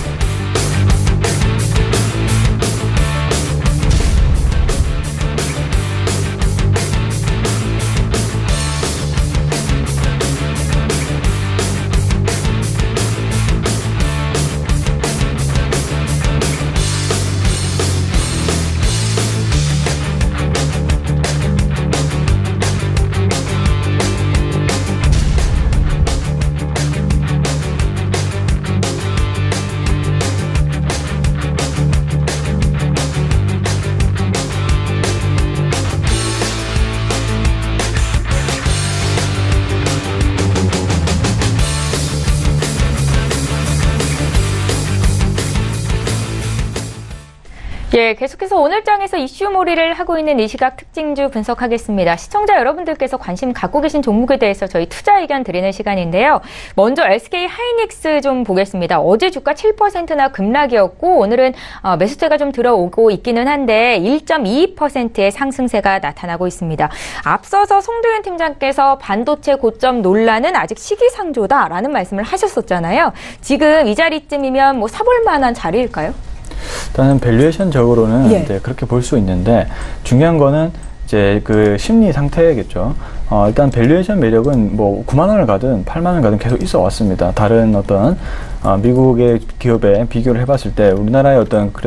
예, 계속해서 오늘장에서 이슈몰이를 하고 있는 이 시각 특징주 분석하겠습니다. 시청자 여러분들께서 관심 갖고 계신 종목에 대해서 저희 투자 의견 드리는 시간인데요. 먼저 에스케이 하이닉스 좀 보겠습니다. 어제 주가 칠 퍼센트나 급락이었고 오늘은 매수세가 좀 들어오고 있기는 한데 일 점 이이 퍼센트의 상승세가 나타나고 있습니다. 앞서서 송도현 팀장께서 반도체 고점 논란은 아직 시기상조다라는 말씀을 하셨었잖아요. 지금 이 자리쯤이면 뭐 사볼 만한 자리일까요? 일단은 밸류에이션적으로는 예. 이제 그렇게 볼 수 있는데 중요한 거는 이제 그 심리 상태겠죠. 어, 일단 밸류에이션 매력은 뭐 구만 원을 가든 팔만 원을 가든 계속 있어 왔습니다. 다른 어떤 어, 미국의 기업에 비교를 해봤을 때 우리나라의 어떤 그래,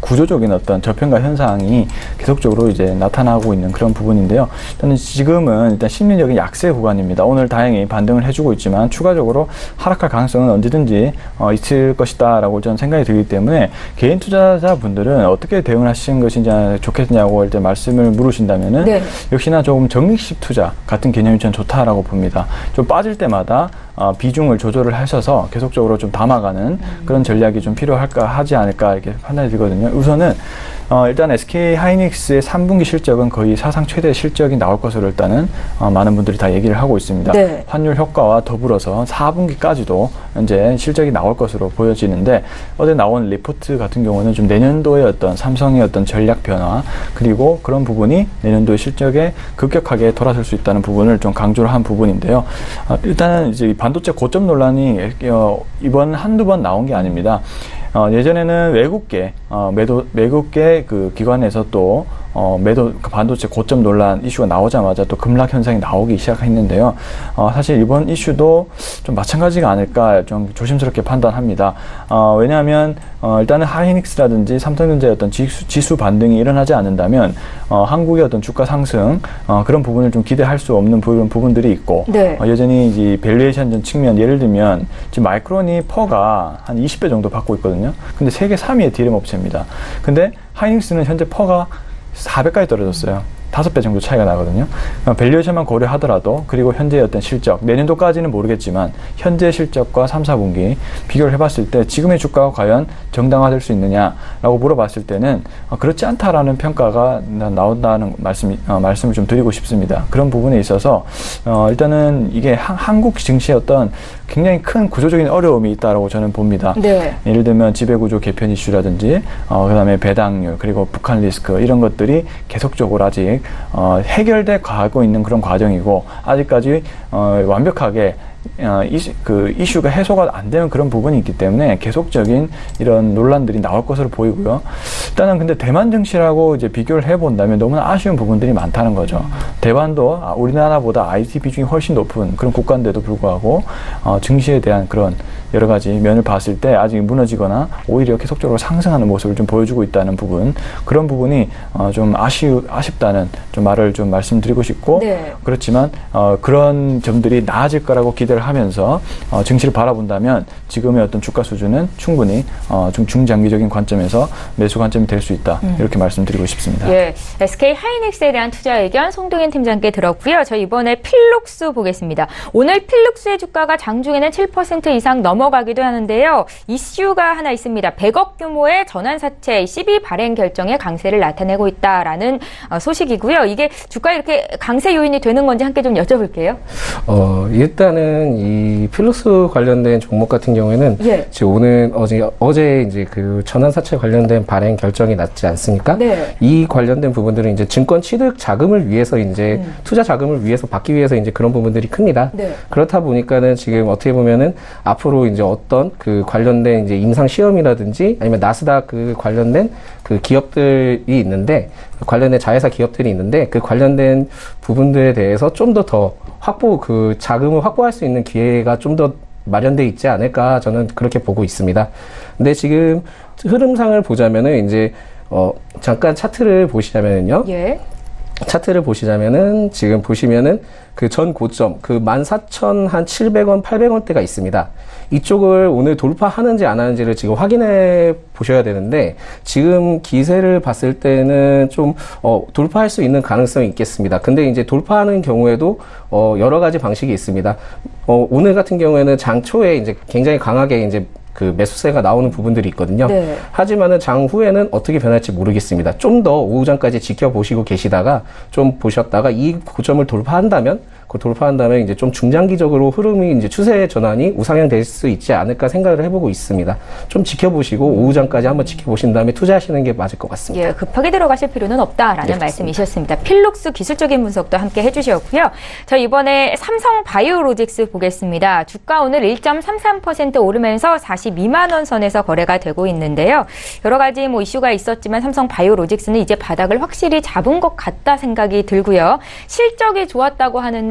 구조적인 어떤 저평가 현상이 계속적으로 이제 나타나고 있는 그런 부분인데요. 일단은 지금은 일단 심리적인 약세 구간입니다. 오늘 다행히 반등을 해주고 있지만 추가적으로 하락할 가능성은 언제든지 어, 있을 것이다라고 저는 생각이 들기 때문에 개인 투자자분들은 어떻게 대응을 하시는 것인지 좋겠냐고 일단 말씀을 물으신다면은 네. 역시나 조금 적립식 투자 같은 개념이 전 좋다라고 봅니다. 좀 빠질 때마다 어, 비중을 조절을 하셔서 계속적으로 좀 담아가는 음. 그런 전략이 좀 필요할까 하지 않을까 이렇게 판단이 들거든요. 우선은 어, 일단 에스케이 하이닉스의 삼 분기 실적은 거의 사상 최대 실적이 나올 것으로 일단은 어, 많은 분들이 다 얘기를 하고 있습니다. 네. 환율 효과와 더불어서 사 분기까지도 현재 실적이 나올 것으로 보여지는데 어제 나온 리포트 같은 경우는 좀 내년도의 어떤 삼성의 어떤 전략 변화 그리고 그런 부분이 내년도의 실적에 급격하게 돌아설 수 있다는 부분을 좀 강조를 한 부분인데요. 어, 일단은 이제 반도체 고점 논란이 어, 이번 한두 번 나온 게 아닙니다. 어, 예전에는 외국계, 어, 매도, 외국계 그 기관에서 또, 어, 매도, 반도체 고점 논란 이슈가 나오자마자 또 급락 현상이 나오기 시작했는데요. 어, 사실 이번 이슈도 좀 마찬가지가 아닐까 좀 조심스럽게 판단합니다. 어, 왜냐하면, 어, 일단은 하이닉스라든지 삼성전자의 어떤 지수, 지수 반등이 일어나지 않는다면, 어, 한국의 어떤 주가 상승, 어, 그런 부분을 좀 기대할 수 없는 부분, 부분들이 있고, 네. 어, 여전히 이제 밸류에이션 측면, 예를 들면, 지금 마이크론이 퍼가 한 이십 배 정도 받고 있거든요. 근데 세계 삼 위의 디램 업체입니다. 근데 하이닉스는 현재 퍼가 사 배까지 떨어졌어요. 다섯 배 정도 차이가 나거든요. 밸류에이션만 고려하더라도 그리고 현재의 어떤 실적, 내년도까지는 모르겠지만 현재 실적과 삼, 사 분기 비교를 해봤을 때 지금의 주가가 과연 정당화될 수 있느냐라고 물어봤을 때는 그렇지 않다라는 평가가 나온다는 말씀, 어, 말씀을 좀 드리고 싶습니다. 그런 부분에 있어서 어, 일단은 이게 하, 한국 증시의 어떤 굉장히 큰 구조적인 어려움이 있다고 저는 봅니다. 네. 예를 들면 지배구조 개편 이슈라든지 어, 그다음에 배당률 그리고 북한 리스크 이런 것들이 계속적으로 아직 어, 해결돼 가고 있는 그런 과정이고 아직까지 어, 완벽하게 어, 이슈, 그 이슈가 해소가 안 되는 그런 부분이 있기 때문에 계속적인 이런 논란들이 나올 것으로 보이고요. 일단은 근데 대만 증시라고 이제 비교를 해본다면 너무나 아쉬운 부분들이 많다는 거죠. 대만도 우리나라보다 아이티 비중이 훨씬 높은 그런 국가인데도 불구하고 어, 증시에 대한 그런 여러 가지 면을 봤을 때 아직 무너지거나 오히려 계속적으로 상승하는 모습을 좀 보여주고 있다는 부분, 그런 부분이 어, 좀 아쉬, 아쉽다는 좀 말을 좀 말씀드리고 싶고 네. 그렇지만 어, 그런 점들이 나아질 거라고 기대를 하면서 어, 증시를 바라본다면 지금의 어떤 주가 수준은 충분히 어, 좀 중장기적인 관점에서 매수 관점이 될 수 있다. 음. 이렇게 말씀드리고 싶습니다. 예, 에스케이 하이닉스에 대한 투자 의견 송동인 팀장께 들었고요. 저희 이번에 필룩스 보겠습니다. 오늘 필룩스의 주가가 장중에는 칠 퍼센트 이상 넘어가기도 하는데요. 이슈가 하나 있습니다. 백억 규모의 전환사채 씨비 발행 결정에 강세를 나타내고 있다라는 소식이고요. 이게 주가에 이렇게 강세 요인이 되는 건지 함께 좀 여쭤볼게요. 어, 일단은 이 필룩스 관련된 종목 같은 경우에는 예. 지금 오늘 어제 어제 이제 그 전환사채 관련된 발행 결정이 났지 않습니까? 네. 이 관련된 부분들은 이제 증권 취득 자금을 위해서 이제 음. 투자 자금을 위해서 받기 위해서 이제 그런 부분들이 큽니다. 네. 그렇다 보니까는 지금 어떻게 보면은 앞으로 이제 어떤 그 관련된 이제 임상 시험이라든지 아니면 나스닥 그 관련된 그 기업들이 있는데 관련된 자회사 기업들이 있는데 그 관련된 부분들에 대해서 좀 더 더 확보 그 자금을 확보할 수 있는 기회가 좀 더 마련돼 있지 않을까 저는 그렇게 보고 있습니다. 근데 지금 흐름상을 보자면은 이제 어 잠깐 차트를 보시자면은요. 예. 차트를 보시자면은 지금 보시면은 그 전 고점 그 만 사천 칠백 원, 팔백 원대가 있습니다. 이쪽을 오늘 돌파하는지 안 하는지를 지금 확인해 보셔야 되는데 지금 기세를 봤을 때는 좀 어, 돌파할 수 있는 가능성이 있겠습니다. 근데 이제 돌파하는 경우에도 어, 여러 가지 방식이 있습니다. 어, 오늘 같은 경우에는 장 초에 이제 굉장히 강하게 이제 그 매수세가 나오는 부분들이 있거든요. 네. 하지만은 장후에는 어떻게 변할지 모르겠습니다. 좀 더 오후장까지 지켜보시고 계시다가 좀 보셨다가 이 고점을 돌파한다면 그 돌파한다면 이제 좀 중장기적으로 흐름이 이제 추세 전환이 우상향 될 수 있지 않을까 생각을 해보고 있습니다. 좀 지켜보시고 오후장까지 한번 지켜보신 다음에 투자하시는 게 맞을 것 같습니다. 예, 급하게 들어가실 필요는 없다라는 네, 말씀이셨습니다. 필룩스 기술적인 분석도 함께 해주셨고요. 저 이번에 삼성 바이오로직스 보겠습니다. 주가 오늘 일 점 삼삼 퍼센트 오르면서 사십이만 원 선에서 거래가 되고 있는데요. 여러 가지 뭐 이슈가 있었지만 삼성 바이오로직스는 이제 바닥을 확실히 잡은 것 같다 생각이 들고요. 실적이 좋았다고 하는데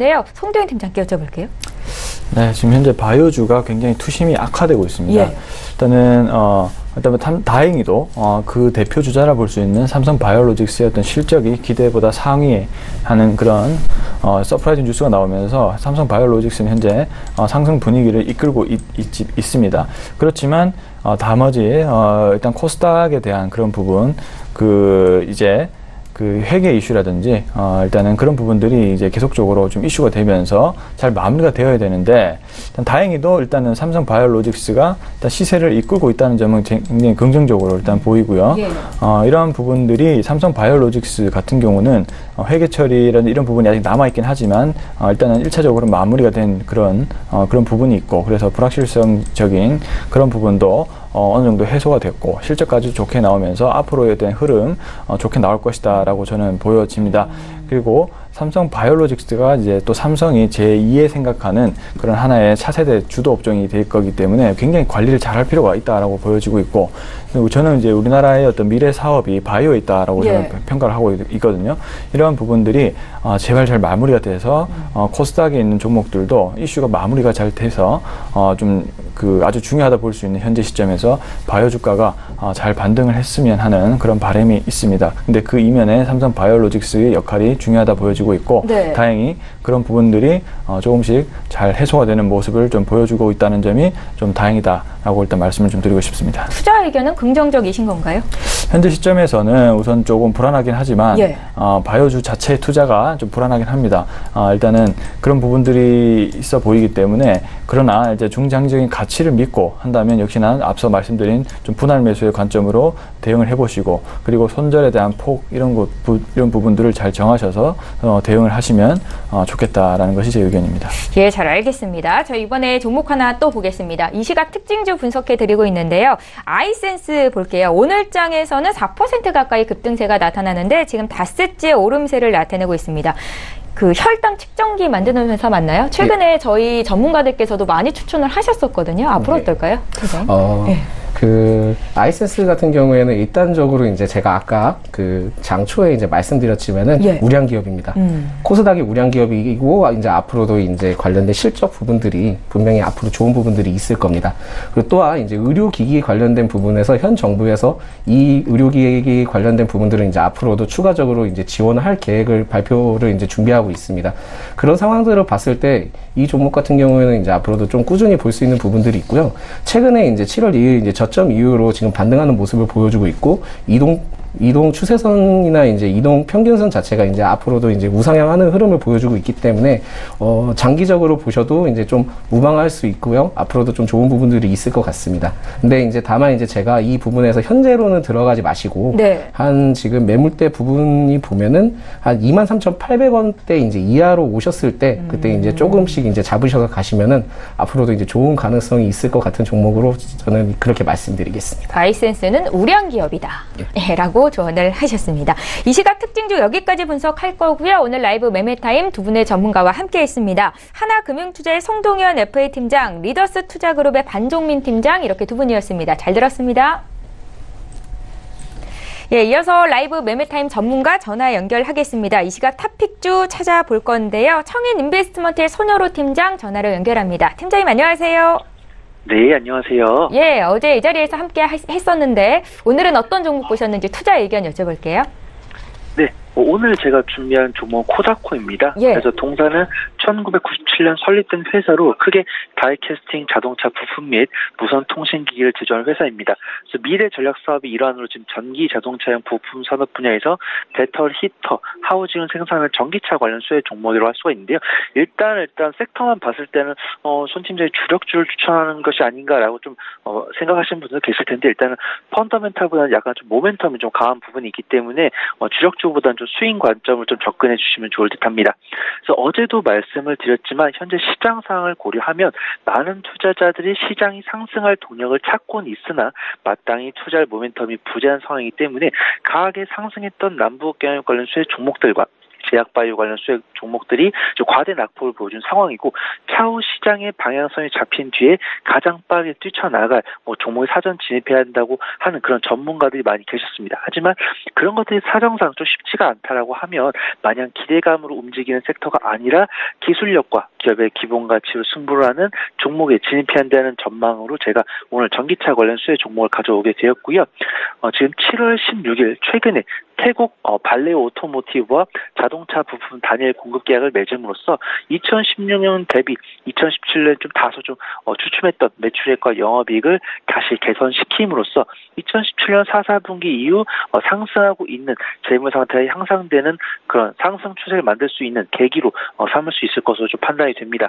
텐데요. 송도현 팀장께 여쭤볼게요. 네, 지금 현재 바이오주가 굉장히 투심이 악화되고 있습니다. 예. 일단은 어, 일단 참 다행히도 어, 그 대표 주자라 볼 수 있는 삼성 바이오로직스의 어떤 실적이 기대보다 상위하는 그런 어, 서프라이즈 뉴스가 나오면서 삼성 바이오로직스는 현재 어, 상승 분위기를 이끌고 있, 있, 있습니다. 그렇지만 어, 나머지 어, 일단 코스닥에 대한 그런 부분 그 이제 그 회계 이슈라든지 어 일단은 그런 부분들이 이제 계속적으로 좀 이슈가 되면서 잘 마무리가 되어야 되는데 일단 다행히도 일단은 삼성 바이오로직스가 일단 시세를 이끌고 있다는 점은 굉장히 긍정적으로 일단 보이고요. 예. 어 이러한 부분들이 삼성 바이오로직스 같은 경우는 어 회계 처리라는 이런 부분이 아직 남아 있긴 하지만 어 일단은 일차적으로 마무리가 된 그런 어 그런 부분이 있고 그래서 불확실성적인 그런 부분도 어, 어느 정도 해소가 됐고 실적까지 좋게 나오면서 앞으로에 대한 흐름 어, 좋게 나올 것이다라고 저는 보여집니다. 그리고 삼성 바이오로직스가 이제 또 삼성이 제이의 생각하는 그런 하나의 차세대 주도 업종이 될 거기 때문에 굉장히 관리를 잘 할 필요가 있다라고 보여지고 있고 그리고 저는 이제 우리나라의 어떤 미래 사업이 바이오에 있다라고 예. 저는 평가를 하고 있거든요. 이러한 부분들이 어, 제발 잘 마무리가 돼서 어, 코스닥에 있는 종목들도 이슈가 마무리가 잘 돼서 어, 좀 그 아주 중요하다 볼 수 있는 현재 시점에서 바이오 주가가 어, 잘 반등을 했으면 하는 그런 바람이 있습니다. 근데 그 이면에 삼성 바이오로직스의 역할이 중요하다 보여지고 있고 네. 다행히 그런 부분들이 어, 조금씩 잘 해소가 되는 모습을 좀 보여주고 있다는 점이 좀 다행이다라고 일단 말씀을 좀 드리고 싶습니다. 투자 의견은 긍정적이신 건가요? 현재 시점에서는 우선 조금 불안하긴 하지만 예. 어, 바이오주 자체의 투자가 좀 불안하긴 합니다. 어, 일단은 그런 부분들이 있어 보이기 때문에 그러나 이제 중장기적인 가치를 믿고 한다면 역시나 앞서 말씀드린 좀 분할 매수의 관점으로 대응을 해보시고 그리고 손절에 대한 폭 이런 것 부, 이런 부분들을 잘 정하셔서 어, 대응을 하시면 어, 좋겠다라는 것이 제 의견입니다. 예, 잘 알겠습니다. 저 이번에 종목 하나 또 보겠습니다. 이 시각 특징주 분석해 드리고 있는데요. 아이센스 볼게요. 오늘 장에서는 사 퍼센트 가까이 급등세가 나타나는데 지금 닷새째 오름세를 나타내고 있습니다. 그 혈당 측정기 만드는 회사 맞나요? 최근에 네. 저희 전문가들께서도 많이 추천을 하셨었거든요. 앞으로 네. 어떨까요? 어, 네. 그 아이센스 같은 경우에는 일단적으로 이제 제가 아까 그 장초에 이제 말씀드렸지만은 예. 우량 기업입니다. 음. 코스닥이 우량 기업이고 이제 앞으로도 이제 관련된 실적 부분들이 분명히 앞으로 좋은 부분들이 있을 겁니다. 그리고 또한 이제 의료기기 관련된 부분에서 현 정부에서 이 의료기기 관련된 부분들은 이제 앞으로도 추가적으로 이제 지원을 할 계획을 발표를 이제 준비하고 있습니다. 그런 상황들을 봤을 때 이 종목 같은 경우에는 이제 앞으로도 좀 꾸준히 볼 수 있는 부분들이 있고요. 최근에 이제 칠월 이일 이제 저점 이후로 지금 반등하는 모습을 보여주고 있고 이동 이동 추세선이나 이제 이동 평균선 자체가 이제 앞으로도 이제 우상향하는 흐름을 보여주고 있기 때문에 어 장기적으로 보셔도 이제 좀 무방할 수 있고요. 앞으로도 좀 좋은 부분들이 있을 것 같습니다. 근데 이제 다만 이제 제가 이 부분에서 현재로는 들어가지 마시고 네. 한 지금 매물대 부분이 보면은 한 이만 삼천팔백 원대 이제 이하로 오셨을 때 그때 이제 조금씩 이제 잡으셔서 가시면은 앞으로도 이제 좋은 가능성이 있을 것 같은 종목으로 저는 그렇게 말씀드리겠습니다. 아이센스는 우량 기업이다. 네. 라고 조언을 하셨습니다. 이 시각 특징주 여기까지 분석할 거고요. 오늘 라이브 매매타임 두 분의 전문가와 함께 했습니다. 하나금융투자의 송동현 에프에이 팀장, 리더스 투자그룹의 반종민 팀장 이렇게 두 분이었습니다. 잘 들었습니다. 예, 이어서 라이브 매매타임 전문가 전화 연결하겠습니다. 이 시각 탑픽주 찾아볼 건데요. 청인 인베스트먼트의 손여로 팀장 전화로 연결합니다. 팀장님 안녕하세요. 네, 안녕하세요. 예, 어제 이 자리에서 함께 했었는데 오늘은 어떤 종목 보셨는지 투자 의견 여쭤볼게요. 네, 오늘 제가 준비한 종목 코다코입니다. 예. 그래서 동사는 천구백구십칠 년 설립된 회사로 크게 다이캐스팅 자동차 부품 및 무선 통신기기를 제조하는 회사입니다. 그래서 미래 전략 사업의 일환으로 지금 전기 자동차용 부품 산업 분야에서 배터리, 히터, 하우징을 생산하는 전기차 관련 수혜 종목이라고 할 수가 있는데요. 일단 일단 섹터만 봤을 때는 어, 손 팀장이 주력주를 추천하는 것이 아닌가라고 좀 어, 생각하시는 분들 계실 텐데 일단은 펀더멘탈보다는 약간 좀 모멘텀이 좀 강한 부분이 있기 때문에 어, 주력주보다는 좀 스윙 관점을 좀 접근해 주시면 좋을 듯합니다. 그래서 어제도 말씀을 드렸지만 현재 시장 상황을 고려하면 많은 투자자들이 시장이 상승할 동력을 찾고는 있으나 마땅히 투자할 모멘텀이 부재한 상황이기 때문에 강하게 상승했던 남북경협 관련 수혜 종목들과 제약바이오 관련 수혜 종목들이 과대 낙폭을 보여준 상황이고 차후 시장의 방향성이 잡힌 뒤에 가장 빠르게 뛰쳐나갈 뭐 종목에 사전 진입해야 한다고 하는 그런 전문가들이 많이 계셨습니다. 하지만 그런 것들이 사정상 좀 쉽지가 않다라고 하면 마냥 기대감으로 움직이는 섹터가 아니라 기술력과 기업의 기본 가치로 승부를 하는 종목에 진입해야 한다는 전망으로 제가 오늘 전기차 관련 수혜 종목을 가져오게 되었고요. 어, 지금 칠월 십육일 최근에 태국 어, 발레오 오토모티브와 자동차 부품 단일 공급 계약을 맺음으로써 이천십육 년 대비 이천십칠 년 좀 다소 좀 어, 주춤했던 매출액과 영업이익을 다시 개선시킴으로써 이천십칠 년 사, 사분기 이후 어, 상승하고 있는 재무 상태가 향상되는 그런 상승 추세를 만들 수 있는 계기로 어, 삼을 수 있을 것으로 좀 판단이 됩니다.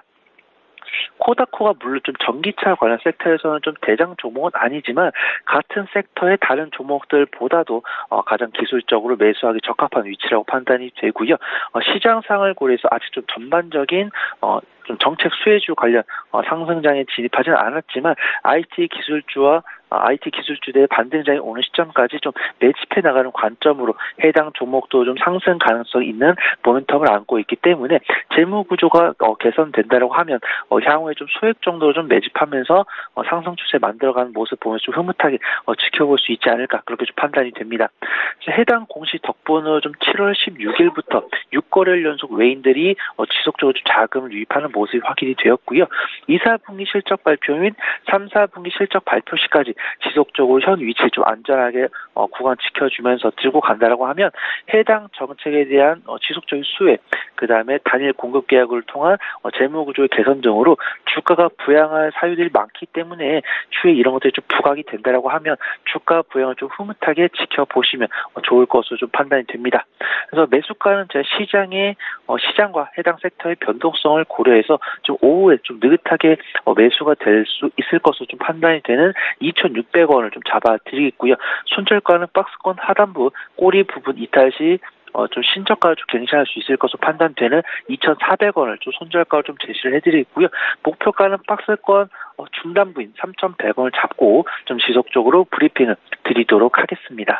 코다코가 물론 좀 전기차 관련 섹터에서는 좀 대장 종목은 아니지만 같은 섹터의 다른 종목들보다도 어, 가장 기술적으로 매수하기 적합한 위치라고 판단이 되고요. 어, 시장상을 고려해서 아직 좀 전반적인 어, 좀 정책 수혜주 관련 어, 상승장에 진입하지는 않았지만 아이티 기술주와 아이티 기술주들의 반등장이 오는 시점까지 좀 매집해 나가는 관점으로 해당 종목도 좀 상승 가능성이 있는 모멘텀을 안고 있기 때문에 재무 구조가 어, 개선된다고 하면 어, 향후에 좀 소액 정도로 좀 매집하면서 어, 상승 추세 만들어가는 모습 보면서 좀 흐뭇하게 어, 지켜볼 수 있지 않을까 그렇게 좀 판단이 됩니다. 해당 공시 덕분으로 좀 칠월 십육일부터 육 거래일 연속 외인들이 어, 지속적으로 좀 자금을 유입하는 모습이 확인이 되었고요. 이, 사분기 실적 발표 및 삼, 사분기 실적 발표 시까지 지속적으로 현 위치에 좀 안전하게 어, 구간 지켜주면서 들고 간다라고 하면 해당 정책에 대한 어, 지속적인 수혜, 그 다음에 단일 공급 계약을 통한 어, 재무 구조의 개선 등으로 주가가 부양할 사유들이 많기 때문에 추후에 이런 것들이 좀 부각이 된다라고 하면 주가 부양을 좀 흐뭇하게 지켜보시면 어, 좋을 것으로 좀 판단이 됩니다. 그래서 매수가는 제 시장의 어, 시장과 해당 섹터의 변동성을 고려해서 좀 오후에 좀 느긋하게 어, 매수가 될 수 있을 것으로 좀 판단이 되는 이천육백 원을 좀 잡아드리겠고요. 손절가는 박스권 하단부 꼬리 부분 이탈 시 어, 좀 신저가를 좀 갱신할 수 있을 것으로 판단되는 이천사백 원을 좀 손절가를 좀 제시를 해드리고요. 목표가는 박스권 어, 중단부인 삼천백 원을 잡고 좀 지속적으로 브리핑을 드리도록 하겠습니다.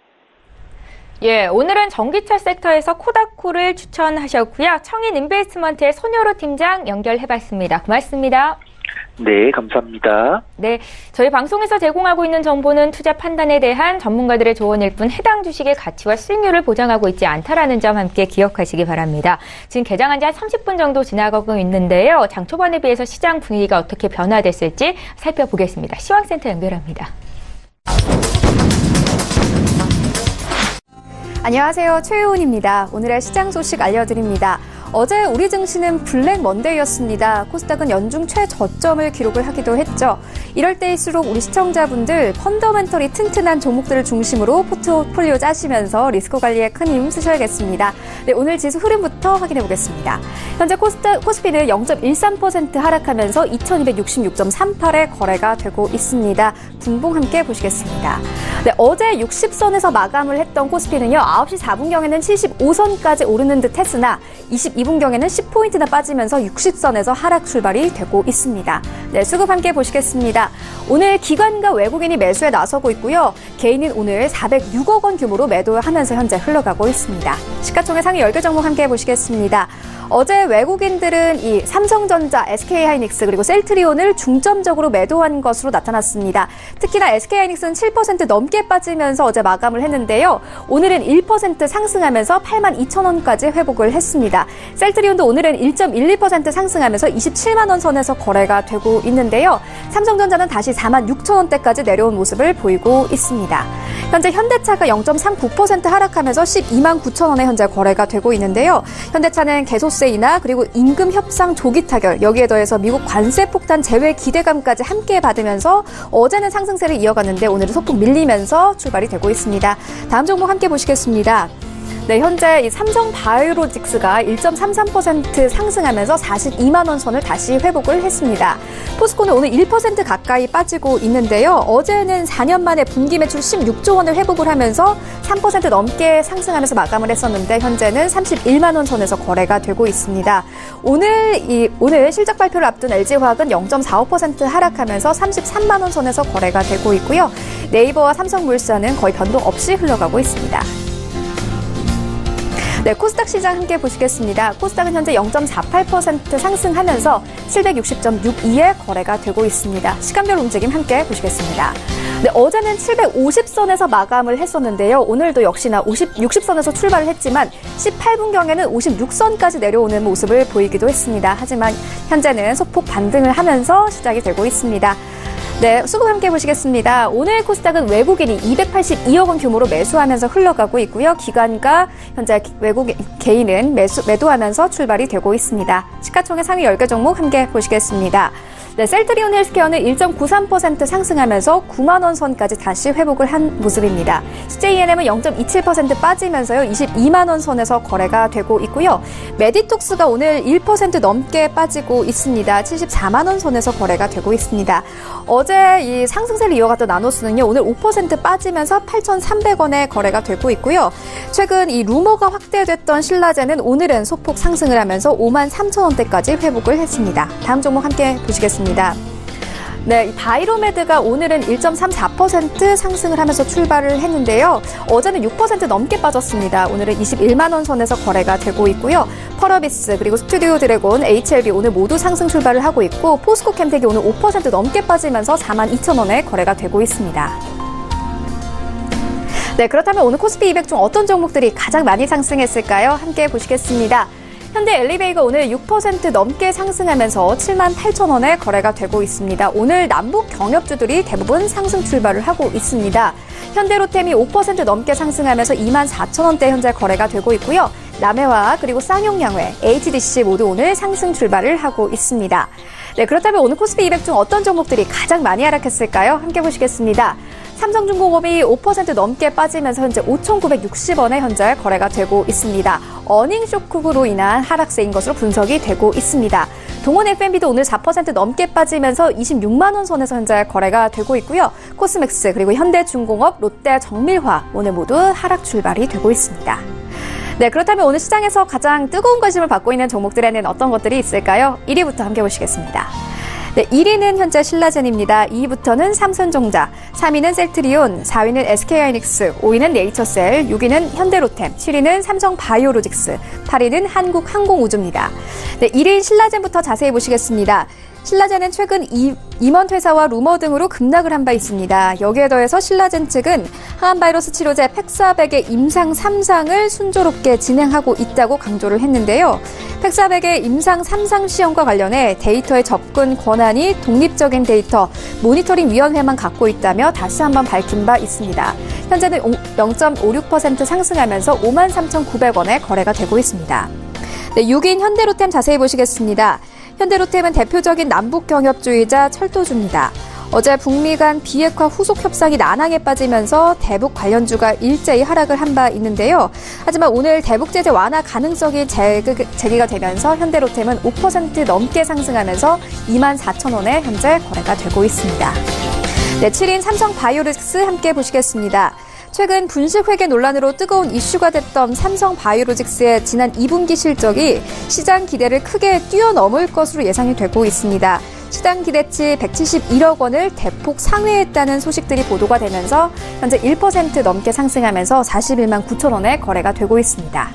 예, 오늘은 전기차 섹터에서 코다코를 추천하셨고요. 청인 인베스트먼트의 손여로 팀장 연결해봤습니다. 고맙습니다. 네, 감사합니다. 네, 저희 방송에서 제공하고 있는 정보는 투자 판단에 대한 전문가들의 조언일 뿐 해당 주식의 가치와 수익률을 보장하고 있지 않다라는 점 함께 기억하시기 바랍니다. 지금 개장한 지 한 삼십 분 정도 지나가고 있는데요. 장 초반에 비해서 시장 분위기가 어떻게 변화됐을지 살펴보겠습니다. 시황센터 연결합니다. 안녕하세요. 최효은입니다. 오늘의 시장 소식 알려드립니다. 어제 우리 증시는 블랙 먼데이였습니다. 코스닥은 연중 최저점을 기록을 하기도 했죠. 이럴 때일수록 우리 시청자분들 펀더멘털이 튼튼한 종목들을 중심으로 포트폴리오 짜시면서 리스크 관리에 큰 힘 쓰셔야겠습니다. 네, 오늘 지수 흐름부터 확인해 보겠습니다. 현재 코스닥, 코스피는 영 점 일삼 퍼센트 하락하면서 이천이백육십육 점 삼팔에 거래가 되고 있습니다. 분봉 함께 보시겠습니다. 네, 어제 육십 선에서 마감을 했던 코스피는요. 아홉 시 사 분경에는 칠십오 선까지 오르는 듯 했으나 이십이 분경에는 십 포인트나 빠지면서 육십 선에서 하락 출발이 되고 있습니다. 네, 수급 함께 보시겠습니다. 오늘 기관과 외국인이 매수에 나서고 있고요. 개인은 오늘 사백육억 원 규모로 매도하면서 현재 흘러가고 있습니다. 시가총액 상위 열 개 종목 함께 보시겠습니다. 어제 외국인들은 이 삼성전자, 에스케이하이닉스 그리고 셀트리온을 중점적으로 매도한 것으로 나타났습니다. 특히나 에스케이하이닉스는 칠 퍼센트 넘게 빠지면서 어제 마감을 했는데요. 오늘은 일 퍼센트 상승하면서 팔만 이천 원까지 회복을 했습니다. 셀트리온도 오늘은 일 점 일이 퍼센트 상승하면서 이십칠만 원 선에서 거래가 되고 있는데요. 삼성전자는 다시 사만 육천 원대까지 내려온 모습을 보이고 있습니다. 현재 현대차가 영 점 삼구 퍼센트 하락하면서 십이만 구천 원에 현재 거래가 되고 있는데요. 현대차는 개소세이나 그리고 임금 협상 조기 타결, 여기에 더해서 미국 관세 폭탄 제외 기대감까지 함께 받으면서 어제는 상승세를 이어갔는데 오늘은 소폭 밀리면서 출발이 되고 있습니다. 다음 종목 함께 보시겠습니다. 네, 현재 이 삼성 바이오로직스가 일 점 삼삼 퍼센트 상승하면서 사십이만 원 선을 다시 회복을 했습니다. 포스코는 오늘 일 퍼센트 가까이 빠지고 있는데요. 어제는 사 년 만에 분기 매출 십육조 원을 회복을 하면서 삼 퍼센트 넘게 상승하면서 마감을 했었는데 현재는 삼십일만 원 선에서 거래가 되고 있습니다. 오늘 이 오늘 실적 발표를 앞둔 엘지화학은 영 점 사오 퍼센트 하락하면서 삼십삼만 원 선에서 거래가 되고 있고요. 네이버와 삼성물산은 거의 변동 없이 흘러가고 있습니다. 네, 코스닥 시장 함께 보시겠습니다. 코스닥은 현재 영 점 사팔 퍼센트 상승하면서 칠백육십 점 육이에 거래가 되고 있습니다. 시간별 움직임 함께 보시겠습니다. 네, 어제는 칠백오십 선에서 마감을 했었는데요. 오늘도 역시나 오십, 육십 선에서 출발을 했지만 십팔 분경에는 오십육 선까지 내려오는 모습을 보이기도 했습니다. 하지만 현재는 소폭 반등을 하면서 시작이 되고 있습니다. 네, 수급 함께 보시겠습니다. 오늘 코스닥은 외국인이 이백팔십이억 원 규모로 매수하면서 흘러가고 있고요. 기관과 현재 외국 개인은 매수, 매도하면서 출발이 되고 있습니다. 시가총액 상위 열 개 종목 함께 보시겠습니다. 네, 셀트리온 헬스케어는 일 점 구삼 퍼센트 상승하면서 구만 원 선까지 다시 회복을 한 모습입니다. 씨제이엔엠은 영 점 이칠 퍼센트 빠지면서요. 이십이만 원 선에서 거래가 되고 있고요. 메디톡스가 오늘 일 퍼센트 넘게 빠지고 있습니다. 칠십사만 원 선에서 거래가 되고 있습니다. 어제 이 상승세를 이어갔던 나노스는요. 오늘 오 퍼센트 빠지면서 팔천삼백 원에 거래가 되고 있고요. 최근 이 루머가 확대됐던 신라제는 오늘은 소폭 상승을 하면서 오만 삼천 원대까지 회복을 했습니다. 다음 종목 함께 보시겠습니다. 네, 바이로메드가 오늘은 일 점 삼사 퍼센트 상승을 하면서 출발을 했는데요. 어제는 육 퍼센트 넘게 빠졌습니다. 오늘은 이십일만 원 선에서 거래가 되고 있고요. 펄어비스 그리고 스튜디오 드래곤, 에이치엘비 오늘 모두 상승 출발을 하고 있고 포스코 캠텍이 오늘 오 퍼센트 넘게 빠지면서 사만 이천 원에 거래가 되고 있습니다. 네, 그렇다면 오늘 코스피 이백 중 어떤 종목들이 가장 많이 상승했을까요? 함께 보시겠습니다. 현대 엘리베이가 오늘 육 퍼센트 넘게 상승하면서 칠만 팔천 원에 거래가 되고 있습니다. 오늘 남북 경협주들이 대부분 상승 출발을 하고 있습니다. 현대로템이 오 퍼센트 넘게 상승하면서 이만 사천 원대 현재 거래가 되고 있고요. 남해화 그리고 쌍용양회, 에이치디씨 모두 오늘 상승 출발을 하고 있습니다. 네, 그렇다면 오늘 코스피 이백 중 어떤 종목들이 가장 많이 하락했을까요? 함께 보시겠습니다. 삼성중공업이 오 퍼센트 넘게 빠지면서 현재 오천구백육십 원에 현재 거래가 되고 있습니다. 어닝 쇼크로 인한 하락세인 것으로 분석이 되고 있습니다. 동원 에프엠비도 오늘 사 퍼센트 넘게 빠지면서 이십육만 원 선에서 현재 거래가 되고 있고요. 코스맥스 그리고 현대중공업, 롯데정밀화 오늘 모두 하락 출발이 되고 있습니다. 네, 그렇다면 오늘 시장에서 가장 뜨거운 관심을 받고 있는 종목들에는 어떤 것들이 있을까요? 일 위부터 함께 보시겠습니다. 네, 일 위는 현재 신라젠입니다. 이 위부터는 삼성전자, 삼 위는 셀트리온, 사 위는 에스케이하이닉스, 오 위는 네이처셀, 육 위는 현대로템, 칠 위는 삼성바이오로직스, 팔 위는 한국항공우주입니다. 네, 일 위인 신라젠부터 자세히 보시겠습니다. 신라젠은 최근 이, 임원 퇴사와 루머 등으로 급락을 한 바 있습니다. 여기에 더해서 신라젠 측은 항암바이러스 치료제 팩사백의 임상 삼 상을 순조롭게 진행하고 있다고 강조를 했는데요. 팩사백의 임상 삼 상 시험과 관련해 데이터의 접근 권한이 독립적인 데이터 모니터링 위원회만 갖고 있다며 다시 한번 밝힌 바 있습니다. 현재는 영 점 오육 퍼센트 상승하면서 오만 삼천구백 원에 거래가 되고 있습니다. 네, 육 위인 현대로템 자세히 보시겠습니다. 현대로템은 대표적인 남북경협주이자 철도주입니다. 어제 북미 간 비핵화 후속 협상이 난항에 빠지면서 대북 관련주가 일제히 하락을 한 바 있는데요. 하지만 오늘 대북 제재 완화 가능성이 제기가 되면서 현대로템은 오 퍼센트 넘게 상승하면서 이만 사천 원에 현재 거래가 되고 있습니다. 네, 칠 위인 삼성바이오로직스 함께 보시겠습니다. 최근 분식회계 논란으로 뜨거운 이슈가 됐던 삼성바이오로직스의 지난 이 분기 실적이 시장 기대를 크게 뛰어넘을 것으로 예상이 되고 있습니다. 시장 기대치 백칠십일억 원을 대폭 상회했다는 소식들이 보도가 되면서 현재 일 퍼센트 넘게 상승하면서 사십일만 구천 원에 거래가 되고 있습니다.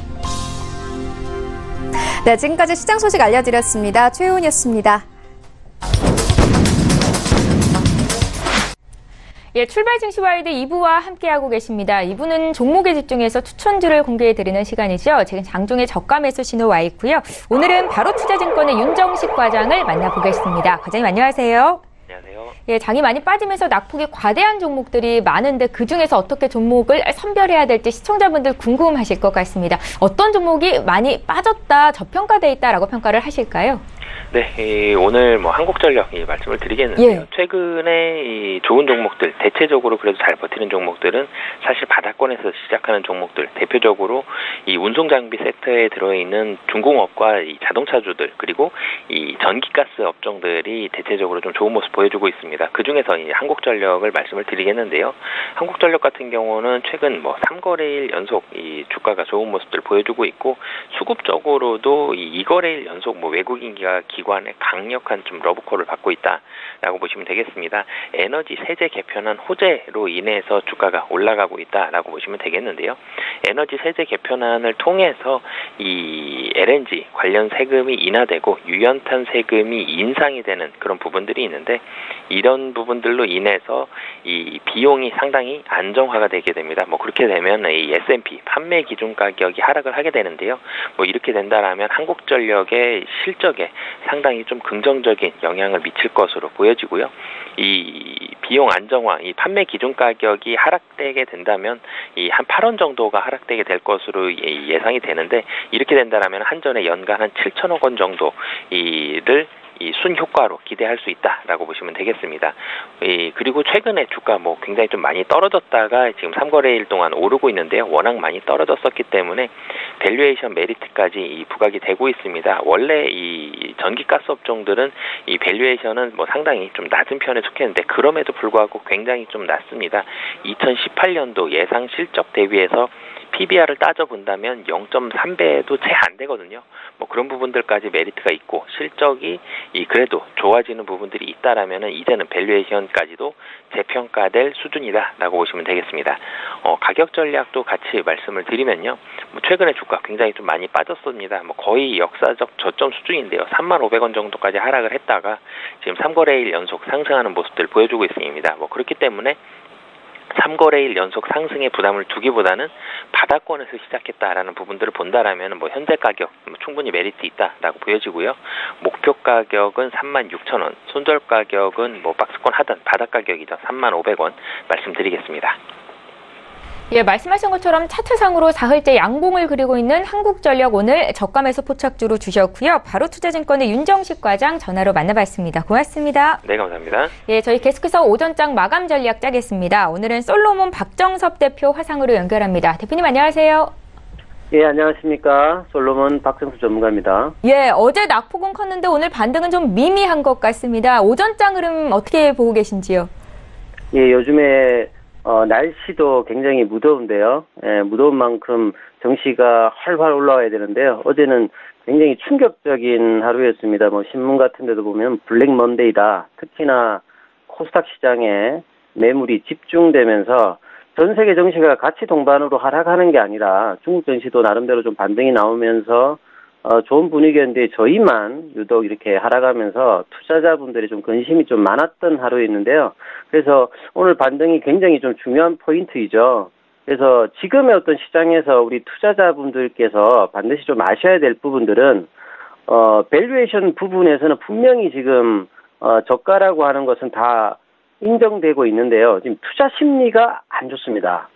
네, 지금까지 시장 소식 알려드렸습니다. 최윤이었습니다. 예, 출발 증시와이드 이 부와 함께하고 계십니다. 이 부는 종목에 집중해서 추천주를 공개해드리는 시간이죠. 지금 장중에 저가 매수 신호 와 있고요. 오늘은 바로투자증권의 윤정식 과장을 만나보겠습니다. 과장님 안녕하세요. 안녕하세요. 예, 장이 많이 빠지면서 낙폭이 과대한 종목들이 많은데 그중에서 어떻게 종목을 선별해야 될지 시청자분들 궁금하실 것 같습니다. 어떤 종목이 많이 빠졌다, 저평가돼 있다라고 평가를 하실까요? 네, 이 오늘 뭐 한국전력 이 말씀을 드리겠는데요. 예. 최근에 이 좋은 종목들, 대체적으로 그래도 잘 버티는 종목들은 사실 바닥권에서 시작하는 종목들, 대표적으로 이 운송장비 섹터에 들어있는 중공업과 이 자동차주들, 그리고 이 전기가스 업종들이 대체적으로 좀 좋은 모습 보여주고 있습니다. 그 중에서 이 한국전력을 말씀을 드리겠는데요. 한국전력 같은 경우는 최근 뭐 삼 거래일 연속 이 주가가 좋은 모습들 보여주고 있고, 수급적으로도 이 이 거래일 연속 뭐 외국인 기관 기관의 강력한 좀 러브콜을 받고 있다라고 보시면 되겠습니다. 에너지 세제 개편안 호재로 인해서 주가가 올라가고 있다라고 보시면 되겠는데요. 에너지 세제 개편안을 통해서 이 엘엔지 관련 세금이 인하되고 유연탄 세금이 인상이 되는 그런 부분들이 있는데 이런 부분들로 인해서 이 비용이 상당히 안정화가 되게 됩니다. 뭐 그렇게 되면 이 에스 앤 피 판매 기준 가격이 하락을 하게 되는데요. 뭐 이렇게 된다라면 한국전력의 실적에 상당히 좀 긍정적인 영향을 미칠 것으로 보여지고요. 이 비용 안정화, 이 판매 기준 가격이 하락되게 된다면 이 한 팔 원 정도가 하락되게 될 것으로 예상이 되는데 이렇게 된다라면 한전에 연간 한 칠천억 원 정도 이를 이 순효과로 기대할 수 있다라고 보시면 되겠습니다. 이 그리고 최근에 주가 뭐 굉장히 좀 많이 떨어졌다가 지금 삼 거래일 동안 오르고 있는데요. 워낙 많이 떨어졌었기 때문에 밸류에이션 메리트까지 이 부각이 되고 있습니다. 원래 이 전기가스 업종들은 이 밸류에이션은 뭐 상당히 좀 낮은 편에 속했는데 그럼에도 불구하고 굉장히 좀 낮습니다. 이천십팔 년도 예상 실적 대비해서 피비알을 따져본다면 영 점 삼 배도 채 안 되거든요. 뭐 그런 부분들까지 메리트가 있고 실적이 이 그래도 좋아지는 부분들이 있다라면은 이제는 밸류에이션까지도 재평가될 수준이다라고 보시면 되겠습니다. 어, 가격 전략도 같이 말씀을 드리면요. 뭐 최근에 주가 굉장히 좀 많이 빠졌습니다. 뭐 거의 역사적 저점 수준인데요. 삼만 오백 원 정도까지 하락을 했다가 지금 삼 거래일 연속 상승하는 모습들 보여주고 있습니다. 뭐 그렇기 때문에 삼 거래일 연속 상승의 부담을 두기보다는 바닥권에서 시작했다라는 부분들을 본다라면 뭐 현재 가격 뭐 충분히 메리트 있다라고 보여지고요. 목표 가격은 삼만 육천 원, 손절 가격은 뭐 박스권 하단 바닥 가격이죠. 삼만 오백 원 말씀드리겠습니다. 예, 말씀하신 것처럼 차트상으로 사흘째 양봉을 그리고 있는 한국전력 오늘 저가 매수 포착주로 주셨고요. 바로 투자증권의 윤정식 과장 전화로 만나봤습니다. 고맙습니다. 네, 감사합니다. 예, 저희 계속해서 오전장 마감 전략 짜겠습니다. 오늘은 솔로몬 박정섭 대표 화상으로 연결합니다. 대표님 안녕하세요. 예, 안녕하십니까. 솔로몬 박정섭 전문가입니다. 예, 어제 낙폭은 컸는데 오늘 반등은 좀 미미한 것 같습니다. 오전장 흐름 어떻게 보고 계신지요? 예, 요즘에 어, 날씨도 굉장히 무더운데요. 예, 무더운 만큼 정시가 활활 올라와야 되는데요. 어제는 굉장히 충격적인 하루였습니다. 뭐 신문 같은 데도 보면 블랙 먼데이다. 특히나 코스닥 시장에 매물이 집중되면서 전 세계 정시가 같이 동반으로 하락하는 게 아니라 중국 정시도 나름대로 좀 반등이 나오면서 어, 좋은 분위기였는데 저희만 유독 이렇게 하락하면서 투자자분들이 좀 관심이 좀 많았던 하루였는데요. 그래서 오늘 반등이 굉장히 좀 중요한 포인트이죠. 그래서 지금의 어떤 시장에서 우리 투자자분들께서 반드시 좀 아셔야 될 부분들은 어, 밸류에이션 부분에서는 분명히 지금 어, 저가라고 하는 것은 다 인정되고 있는데요. 지금 투자 심리가 안 좋습니다.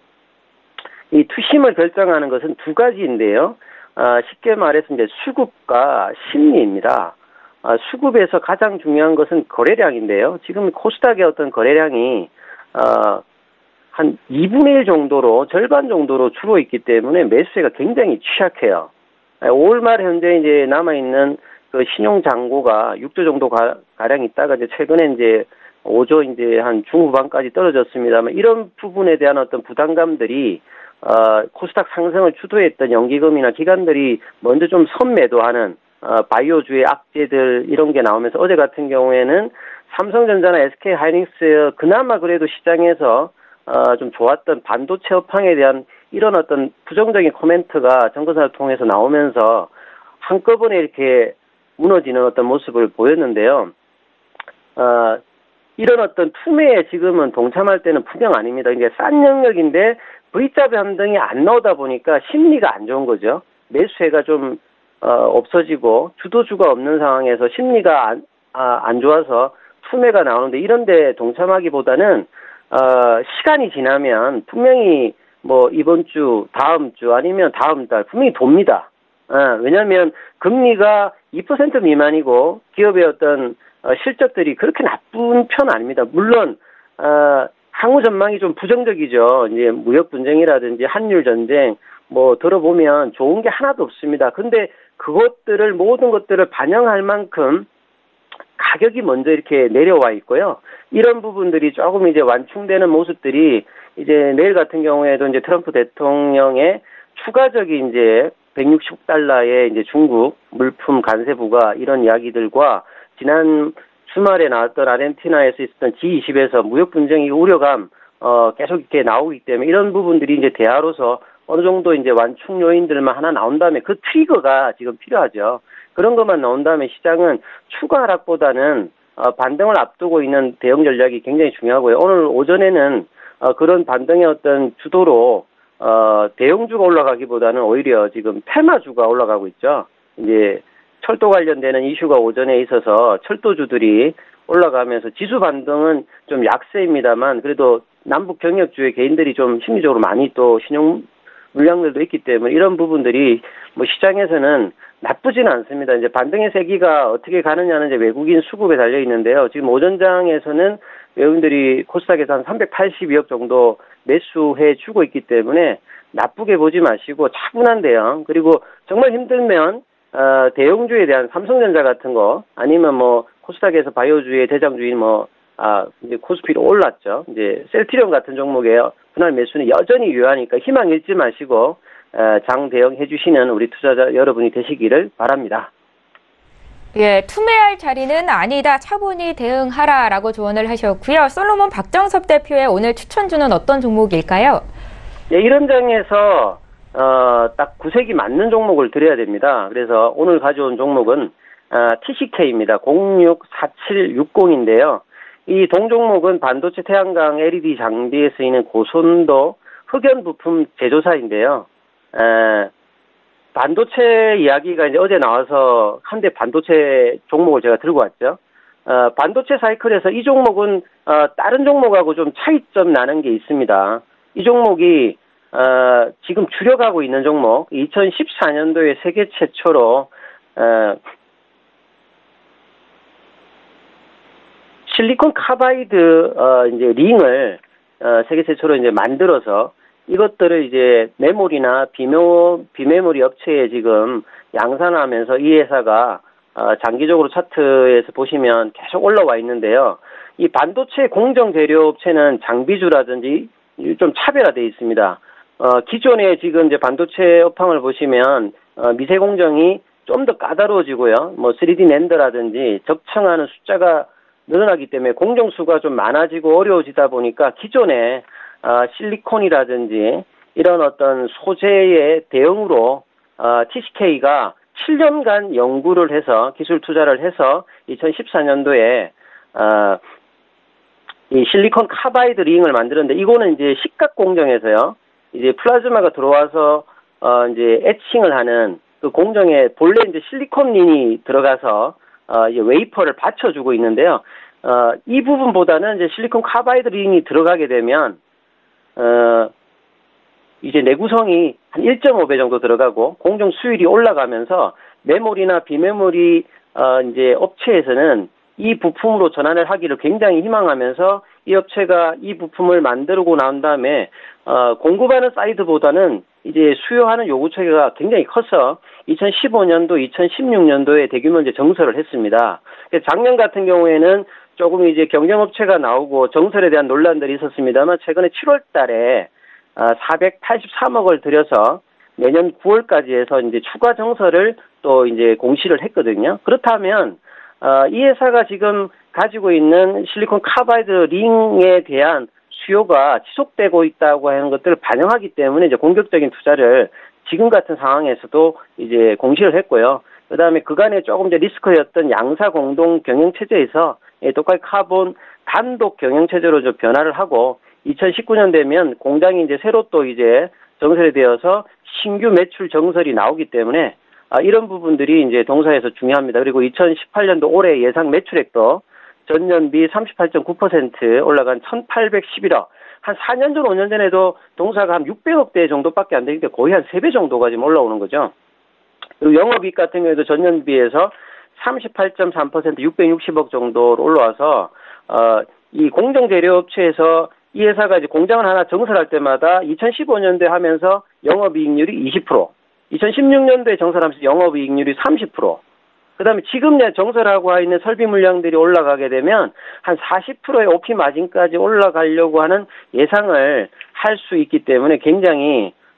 이 투심을 결정하는 것은 두 가지인데요. 어, 쉽게 말해서 이제 수급과 심리입니다. 어, 수급에서 가장 중요한 것은 거래량인데요. 지금 코스닥의 어떤 거래량이 어, 한 이분의 일 정도로 절반 정도로 줄어있기 때문에 매수세가 굉장히 취약해요. 오월 말 현재 이제 남아있는 그 신용 잔고가 육 조 정도 가, 가량 있다가 이제 최근에 이제 오 조 이제 한 중후반까지 떨어졌습니다만 이런 부분에 대한 어떤 부담감들이 어, 코스닥 상승을 주도했던 연기금이나 기관들이 먼저 좀 선매도하는 어, 바이오주의 악재들 이런 게 나오면서 어제 같은 경우에는 삼성전자나 에스케이 하이닉스 그나마 그래도 시장에서 어, 좀 좋았던 반도체 업황에 대한 이런 어떤 부정적인 코멘트가 정거사를 통해서 나오면서 한꺼번에 이렇게 무너지는 어떤 모습을 보였는데요. 어, 이런 어떤 투매에 지금은 동참할 때는 분명 아닙니다. 이제 싼 영역인데 V자 반등이 안 나오다 보니까 심리가 안 좋은 거죠. 매수세가 좀 어, 없어지고 주도주가 없는 상황에서 심리가 안, 아, 안 좋아서 투매가 나오는데 이런 데 동참하기보다는 어, 시간이 지나면 분명히 뭐 이번 주, 다음 주 아니면 다음 달 분명히 돕니다. 어, 왜냐하면 금리가 이 퍼센트 미만이고 기업의 어떤 어, 실적들이 그렇게 나쁜 편 아닙니다. 물론 어, 향후 전망이 좀 부정적이죠. 이제 무역 분쟁이라든지 한율 전쟁 뭐 들어보면 좋은 게 하나도 없습니다. 근데 그것들을 모든 것들을 반영할 만큼 가격이 먼저 이렇게 내려와 있고요. 이런 부분들이 조금 이제 완충되는 모습들이 이제 내일 같은 경우에도 이제 트럼프 대통령의 추가적인 이제 백육십억 달러의 이제 중국 물품 관세부가 이런 이야기들과 지난 주말에 나왔던 아르헨티나에서 있었던 지 이십에서 무역 분쟁이 우려감 어, 계속 이렇게 나오기 때문에 이런 부분들이 이제 대화로서 어느 정도 이제 완충 요인들만 하나 나온 다음에 그 트리거가 지금 필요하죠. 그런 것만 나온 다음에 시장은 추가 하락보다는 어, 반등을 앞두고 있는 대응 전략이 굉장히 중요하고요. 오늘 오전에는 어, 그런 반등의 어떤 주도로 어, 대형주가 올라가기보다는 오히려 지금 테마주가 올라가고 있죠. 이제 철도 관련되는 이슈가 오전에 있어서 철도주들이 올라가면서 지수 반등은 좀 약세입니다만 그래도 남북 경협주의 개인들이 좀 심리적으로 많이 또 신용 물량들도 있기 때문에 이런 부분들이 뭐 시장에서는 나쁘지는 않습니다. 이제 반등의 세기가 어떻게 가느냐는 이제 외국인 수급에 달려 있는데요. 지금 오전장에서는 외국인들이 코스닥에서 한 삼백팔십이억 정도 매수해 주고 있기 때문에 나쁘게 보지 마시고 차분한 대응 그리고 정말 힘들면 어, 대형주에 대한 삼성전자 같은 거 아니면 뭐 코스닥에서 바이오주의 대장주인 뭐 아, 이제 코스피로 올랐죠. 이제 셀트리온 같은 종목에 분할 매수는 여전히 유효하니까 희망 잃지 마시고 어, 장 대응해 주시는 우리 투자자 여러분이 되시기를 바랍니다. 예, 투매할 자리는 아니다. 차분히 대응하라라고 조언을 하셨고요. 솔로몬 박정섭 대표의 오늘 추천주는 어떤 종목일까요? 네, 이런 장에서 어, 딱 구색이 맞는 종목을 드려야 됩니다. 그래서 오늘 가져온 종목은 어, 티씨케이입니다. 공육사칠육공인데요. 이 동종목은 반도체 태양광 엘이디 장비에 쓰이는 고선도 흑연 부품 제조사인데요. 에, 반도체 이야기가 이제 어제 나와서 한대 반도체 종목을 제가 들고 왔죠. 어, 반도체 사이클에서 이 종목은 어, 다른 종목하고 좀 차이점 나는 게 있습니다. 이 종목이 어, 지금 줄여가고 있는 종목, 이천십사 년도에 세계 최초로 어, 실리콘 카바이드 어, 이제 링을 어, 세계 최초로 이제 만들어서 이것들을 이제 메모리나 비메모, 비메모리 업체에 지금 양산하면서 이 회사가 어, 장기적으로 차트에서 보시면 계속 올라와 있는데요. 이 반도체 공정 재료 업체는 장비주라든지 좀 차별화되어 있습니다. 어, 기존에 지금 이제 반도체 업황을 보시면 어, 미세 공정이 좀 더 까다로워지고요. 뭐 쓰리디 낸더라든지 적청하는 숫자가 늘어나기 때문에 공정수가 좀 많아지고 어려워지다 보니까 기존에 어, 실리콘이라든지 이런 어떤 소재의 대응으로 어, 티씨케이가 칠 년간 연구를 해서 기술 투자를 해서 이천십사 년도에 어, 이 실리콘 카바이드 링을 만들었는데 이거는 이제 식각 공정에서요. 이제 플라즈마가 들어와서 어, 이제 에칭을 하는 그 공정에 본래 이제 실리콘 링이 들어가서 어, 이제 웨이퍼를 받쳐주고 있는데요. 어, 이 부분보다는 이제 실리콘 카바이드 링이 들어가게 되면 어, 이제 내구성이 한 일 점 오 배 정도 들어가고 공정 수율이 올라가면서 메모리나 비메모리 어, 이제 업체에서는 이 부품으로 전환을 하기를 굉장히 희망하면서 이 업체가 이 부품을 만들고 난 다음에 어, 공급하는 사이드보다는 이제 수요하는 요구 체계가 굉장히 커서 이천십오 년도, 이천십육 년도에 대규모 이제 정설을 했습니다. 작년 같은 경우에는 조금 이제 경쟁업체가 나오고 정설에 대한 논란들이 있었습니다만 최근에 칠월 달에 사백팔십삼억을 들여서 내년 구월까지 해서 이제 추가 정설을 또 이제 공시를 했거든요. 그렇다면 이 회사가 지금 가지고 있는 실리콘 카바이드 링에 대한 수요가 지속되고 있다고 하는 것들을 반영하기 때문에 이제 공격적인 투자를 지금 같은 상황에서도 이제 공시를 했고요. 그 다음에 그간에 조금 이제 리스크였던 양사 공동 경영 체제에서 똑같이 카본 단독 경영 체제로 좀 변화를 하고 이천십구 년 되면 공장이 이제 새로 또 이제 정설이 되어서 신규 매출 정설이 나오기 때문에 아, 이런 부분들이 이제 동사에서 중요합니다. 그리고 이천십팔 년도 올해 예상 매출액도 전년비 삼십팔 점 구 퍼센트 올라간 천팔백십일억. 한 사 년 전, 오 년 전에도 동사가 한 육백억대 정도밖에 안 되니까 거의 한 세 배 정도가 지금 올라오는 거죠. 그리고 영업이익 같은 경우에도 전년비에서 삼십팔 점 삼 퍼센트 육백육십억 정도로 올라와서, 어, 이 공정재료업체에서 이 회사가 이제 공장을 하나 정설할 때마다 이천십오 년도에 하면서 영업이익률이 이십 퍼센트, 이천십육 년도에 정설하면서 영업이익률이 삼십 퍼센트, 그 다음에 지금 정설하고 있는 설비 물량들이 올라가게 되면 한 사십 퍼센트의 오피 마진까지 올라가려고 하는 예상을 할 수 있기 때문에 굉장히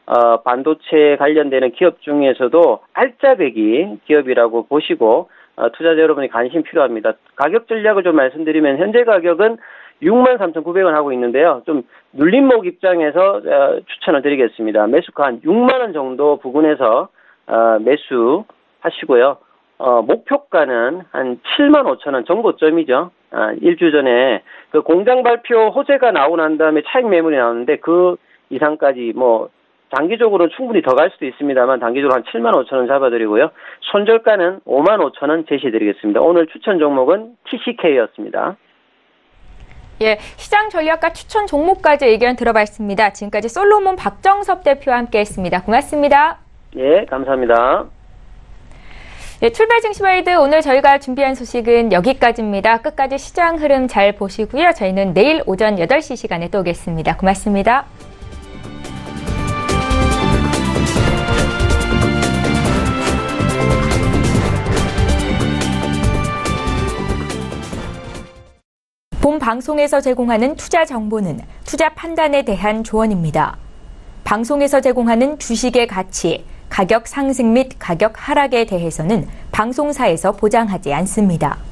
어, 반도체 관련되는 기업 중에서도 알짜배기 기업이라고 보시고 어, 투자자 여러분이 관심 필요합니다. 가격 전략을 좀 말씀드리면 현재 가격은 육만 삼천구백 원 하고 있는데요. 좀 눌림목 입장에서 어, 추천을 드리겠습니다. 매수가 한 육만 원 정도 부근에서 어, 매수하시고요. 어, 목표가는 한 칠만 오천 원 정고점이죠. 아, 일주 전에 그 공장 발표 호재가 나오고 난 다음에 차익 매물이 나오는데 그 이상까지 뭐 단기적으로는 충분히 더 갈 수도 있습니다만 단기적으로 한 칠만 오천 원 잡아드리고요. 손절가는 오만 오천 원 제시해드리겠습니다. 오늘 추천 종목은 티씨케이였습니다. 예, 시장 전략과 추천 종목까지 의견 들어봤습니다. 지금까지 솔로몬 박정섭 대표와 함께했습니다. 고맙습니다. 예, 감사합니다. 예, 출발 증시와이드 오늘 저희가 준비한 소식은 여기까지입니다. 끝까지 시장 흐름 잘 보시고요. 저희는 내일 오전 여덟 시 시간에 또 오겠습니다. 고맙습니다. 본 방송에서 제공하는 투자 정보는 투자 판단에 대한 조언입니다. 방송에서 제공하는 주식의 가치, 가격 상승 및 가격 하락에 대해서는 방송사에서 보장하지 않습니다.